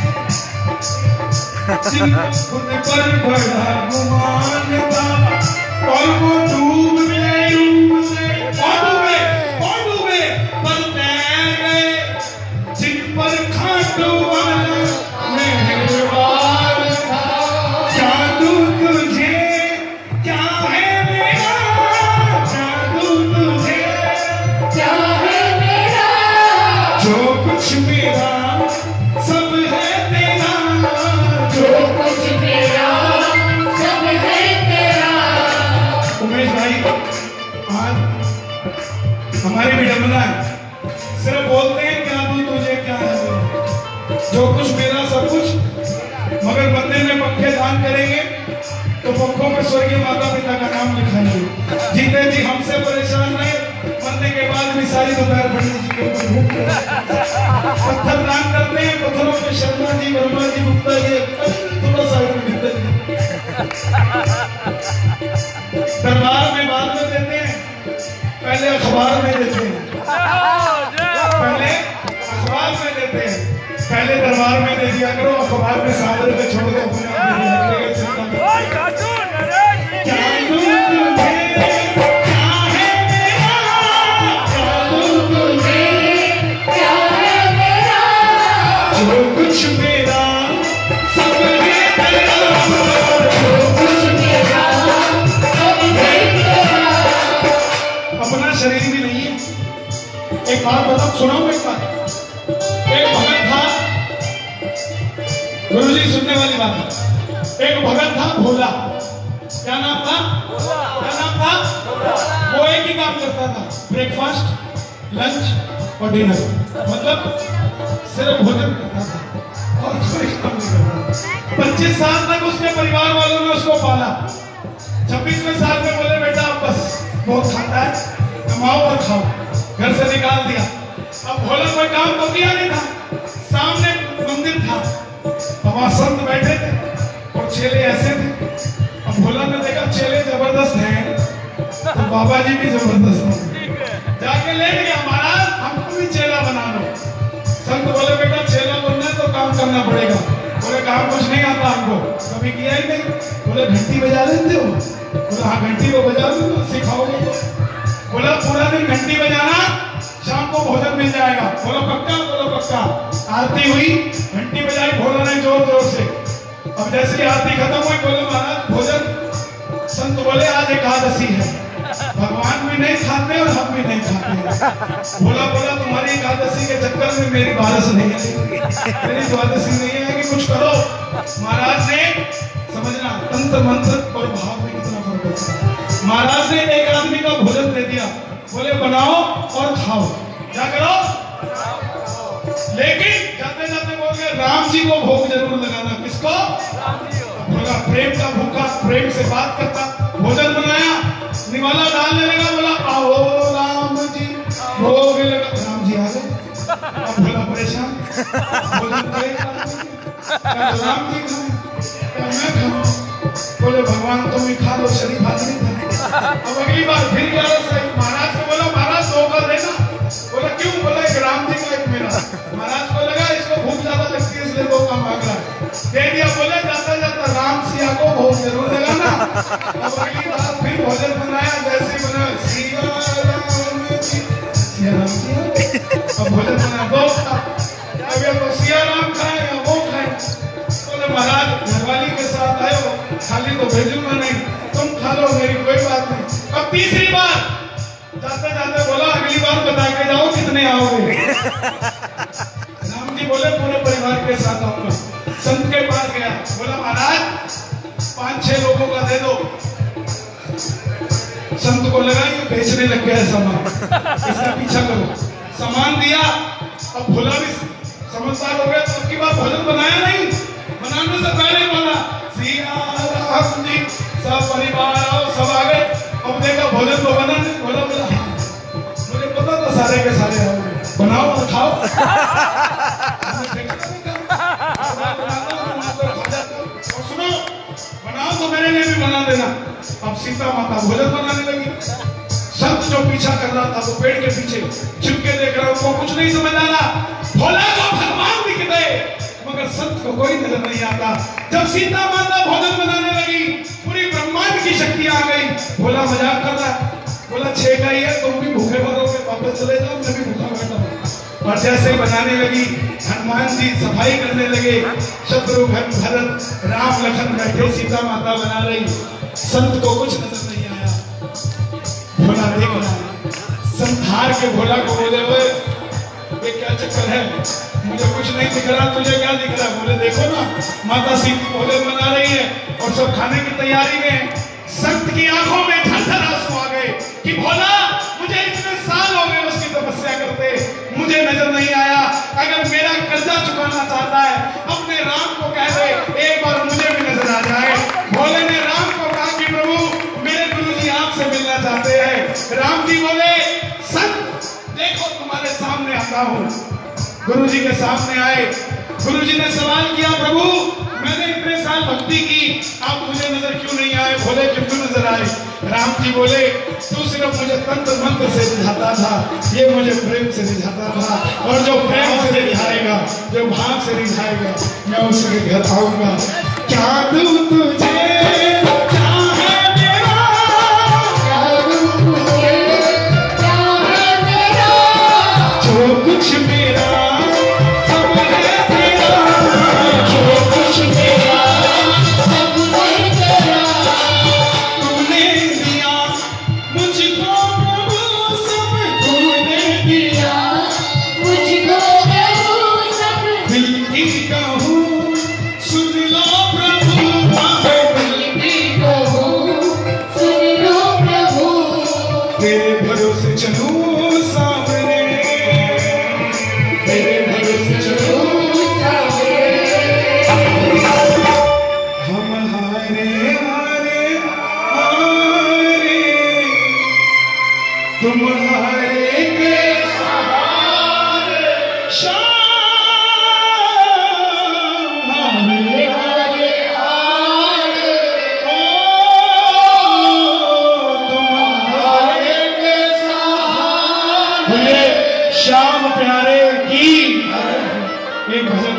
जिनको खुद पर बड़ा गुमान था, और वो डूब गए डूब गए और डूबे और डूबे पर तैर गए जिन पर खाटू वाला मेहरबान था। जादू तुझे क्या है मेरा, जादू तुझे क्या है मेरा, जो कुछ मेरा सब है तेरा, जो कुछ मेरा सब है तेरा। उमेश भाई, आज हमारी विडंबना है, सिर्फ बोलते हैं क्या दूं तुझे क्या है मेरा, जो कुछ मेरा सब कुछ, मगर बंदे में पंखे दान करेंगे तो पंखों में स्वर्गीय माता पिता का नाम लिखाएंगे। जीते जी हमसे परेशान रहे, मरने के बाद भी सारी दोपहर पंडित जी के ऊपर घूमते हैं। पत्थर दान करते हैं, पत्थरों में शर्मा जी, वर्मा जी, गुप्ता जी, थोड़ा सा दरबार में बाद में देते हैं, पहले अखबार में देते हैं, पहले अखबार में देते हैं, पहले दरबार में दे दिया करो, अखबार में सात रुपए छोड़ दो अपने आप दे दिया करेगा। जो कुछ मेरा सब है तेरा, जो कुछ मेरा सब है तेरा। अपना शरीर भी नहीं है। एक बात बताओ, सुनाओ एक बात। एक भगत था, गुरुजी सुनने वाली बात है। एक भगत था भोला, क्या नाम था? क्या नाम था? वो एक ही काम करता था, ब्रेकफास्ट, लंच और डिनर, मतलब सिर्फ भोजन करता था और कोई काम नहीं करता। पच्चीस साल तक उसके परिवार वालों ने उसको पाला। छब्बीसवें साल में बोले बेटा अब बस बहुत खाता है, कमाओ और खाओ, घर से निकाल दिया। अब भोला कोई काम तो किया नहीं था। सामने मंदिर था, वहां संत बैठे थे और चेले ऐसे थे। अब भोला ने देखा चेले जबरदस्त हैं तो बाबा जी भी जबरदस्त हैं, जाके ले गया, महाराज हमको भी चेला बना लो। संत बोले बेटा चेला बनना है तो काम करना पड़ेगा। बोले काम कुछ नहीं आता हमको, कभी किया ही नहीं। बोले घंटी बजा लेते हो? बोले हाँ घंटी को बजा दूंगा, सिखाओगे? बोला पूरा दिन घंटी बजाना, शाम को भोजन मिल जाएगा। बोलो पक्का? बोलो पक्का। आरती हुई, घंटी बजाई भोला ने जोर जोर से। अब जैसे आरती खत्म हुई, बोले महाराज भोजन। संत बोले आज एकादशी है, भगवान भी नहीं खाते और हम भी नहीं खाते। बोला बोला तुम्हारी एकादशी के चक्कर में मेरी बारस नहीं है, मेरी द्वादशी नहीं है कि कुछ करो। महाराज ने, समझना तंत्र मंत्र और भाव में कितना फर्क होता है। महाराज ने एक आदमी का भोजन दे दिया, बोले बनाओ और खाओ, क्या करो? लेकिन जाते जाते बोल गए राम जी को भोग जरूर लगाना। किसको? बोला प्रेम का भूखा, प्रेम से बात करता। भोजन बनाया, दिवाला डालने लगा, बोला आओ राम जी भोग लगा। राम जी आ गए, अब भोला परेशान, बोला राम जी खाए, मैं खाऊं। बोले भगवान तुम ही खा लो, शरीफ आदमी था। अब अगली बार फिर गया महाराज को, बोला महाराज धोखा देना। बोला क्यों? बोला एक राम जी का एक मेरा। महाराज को लगा इसको भूख ज्यादा लगती है इसलिए धोखा मांग रहा है, दे दिया। बोले जाता जाता राम सिया को भोग जरूर लगाना। अब अगली बार फिर भोजन बनाया, जैसे ही बना सिया राम जी, सिया राम जी, अब भोजन बना दो खा। अब या तो सिया राम खाए या वो खाए। बोले महाराज घरवाली के साथ आए हो, खाली तो भेजूंगा नहीं, तुम खा लो, मेरी कोई बात नहीं। अब तीसरी बार जाते जाते बोला अगली बार बता के जाओ कितने आओगे। राम जी बोले पूरे परिवार के साथ आऊंगा। संत के पास गया, बोला महाराज पांच छह लोगों का दे दो। संत को लगा ये बेचने लग गया सामान, इसका पीछा करो। सामान दिया। अब भोला भी समझदार हो गया, सबकी बात भोजन बनाया नहीं, बनाने से पहले बोला सिया राम जी, सब परिवार आओ, सब आ गए। अब देखा भोजन तो बना नहीं। बोला बोला मुझे पता था सारे के सारे आओगे, बनाओ और खाओ। और सुनो, बनाओ तो मेरे लिए भी बना देना। अब सीता माता भोजन बनाने लगी। संत जो पीछा कर रहा था वो पेड़ के पीछे छिपके देख रहा, उसको कुछ नहीं समझ आ रहा। भोला को भगवान दिख गए मगर संत को कोई नजर नहीं आता। जब सीता माता भोजन बनाने लगी, पूरी ब्रह्मांड की शक्ति आ गई। भोला मजाक कर रहा, बोला छह का ही है, तुम भी भूखे मरोगे, वापस चले जाओ, मैं भी भूखा बैठा हूं। और जैसे ही बनाने लगी, हनुमान जी सफाई करने लगे, शत्रुघ्न भरत राम लखन बैठे, सीता माता बना रही। संत को कुछ नजर नहीं आया। भोला देख रहा, संत हार के भोला को बोले हुए ये क्या चक्कर है, मुझे कुछ नहीं दिख रहा, तुझे क्या दिख रहा? बोले देखो ना माता सीता भोजन बना रही है और सब खाने की तैयारी में। संत की आंखों में झरझर आंसू आ गए कि भोला मुझे इतने साल हो गए उसकी तपस्या करते, मुझे नजर नहीं आया। अगर मेरा कर्जा चुकाना चाहता है अपने राम को कह दे, एक बार मुझे भी नजर आ जाए। भोले ने राम को कहा कि प्रभु मेरे गुरुजी आपसे मिलना चाहते हैं। राम जी बोले संत देखो तुम्हारे सामने आता हूँ। गुरुजी के सामने आए। गुरुजी ने सवाल किया प्रभु मैंने इतने साल भक्ति की, आप मुझे नजर क्यों नहीं आए? भोले क्यों क्यों नजर आए? राम जी बोले तू सिर्फ मुझे तंत्र मंत्र से रिझाता था, ये मुझे प्रेम से रिझाता था, और जो प्रेम से रिझाएगा, जो भाव से रिझाएगा, मैं उसके घर आऊंगा। क्या दूं तुझे कुछ मेरा सब है तेरा, जो कुछ मेरा सब है तेरा, तूने दिया मुझको प्रभु सब, तूने दिया मुझको प्रभु सब, दिल की कहूँ सुन लो प्रभु, दिल की कहूँ सुन लो प्रभु, तेरे भरोसे चलूं सामने, हम हारे हारे हारे, तुम हारे के शाम, हारे हारे हारे, ओ तुम हारे के शाम, शाम प्यारे की एक भजन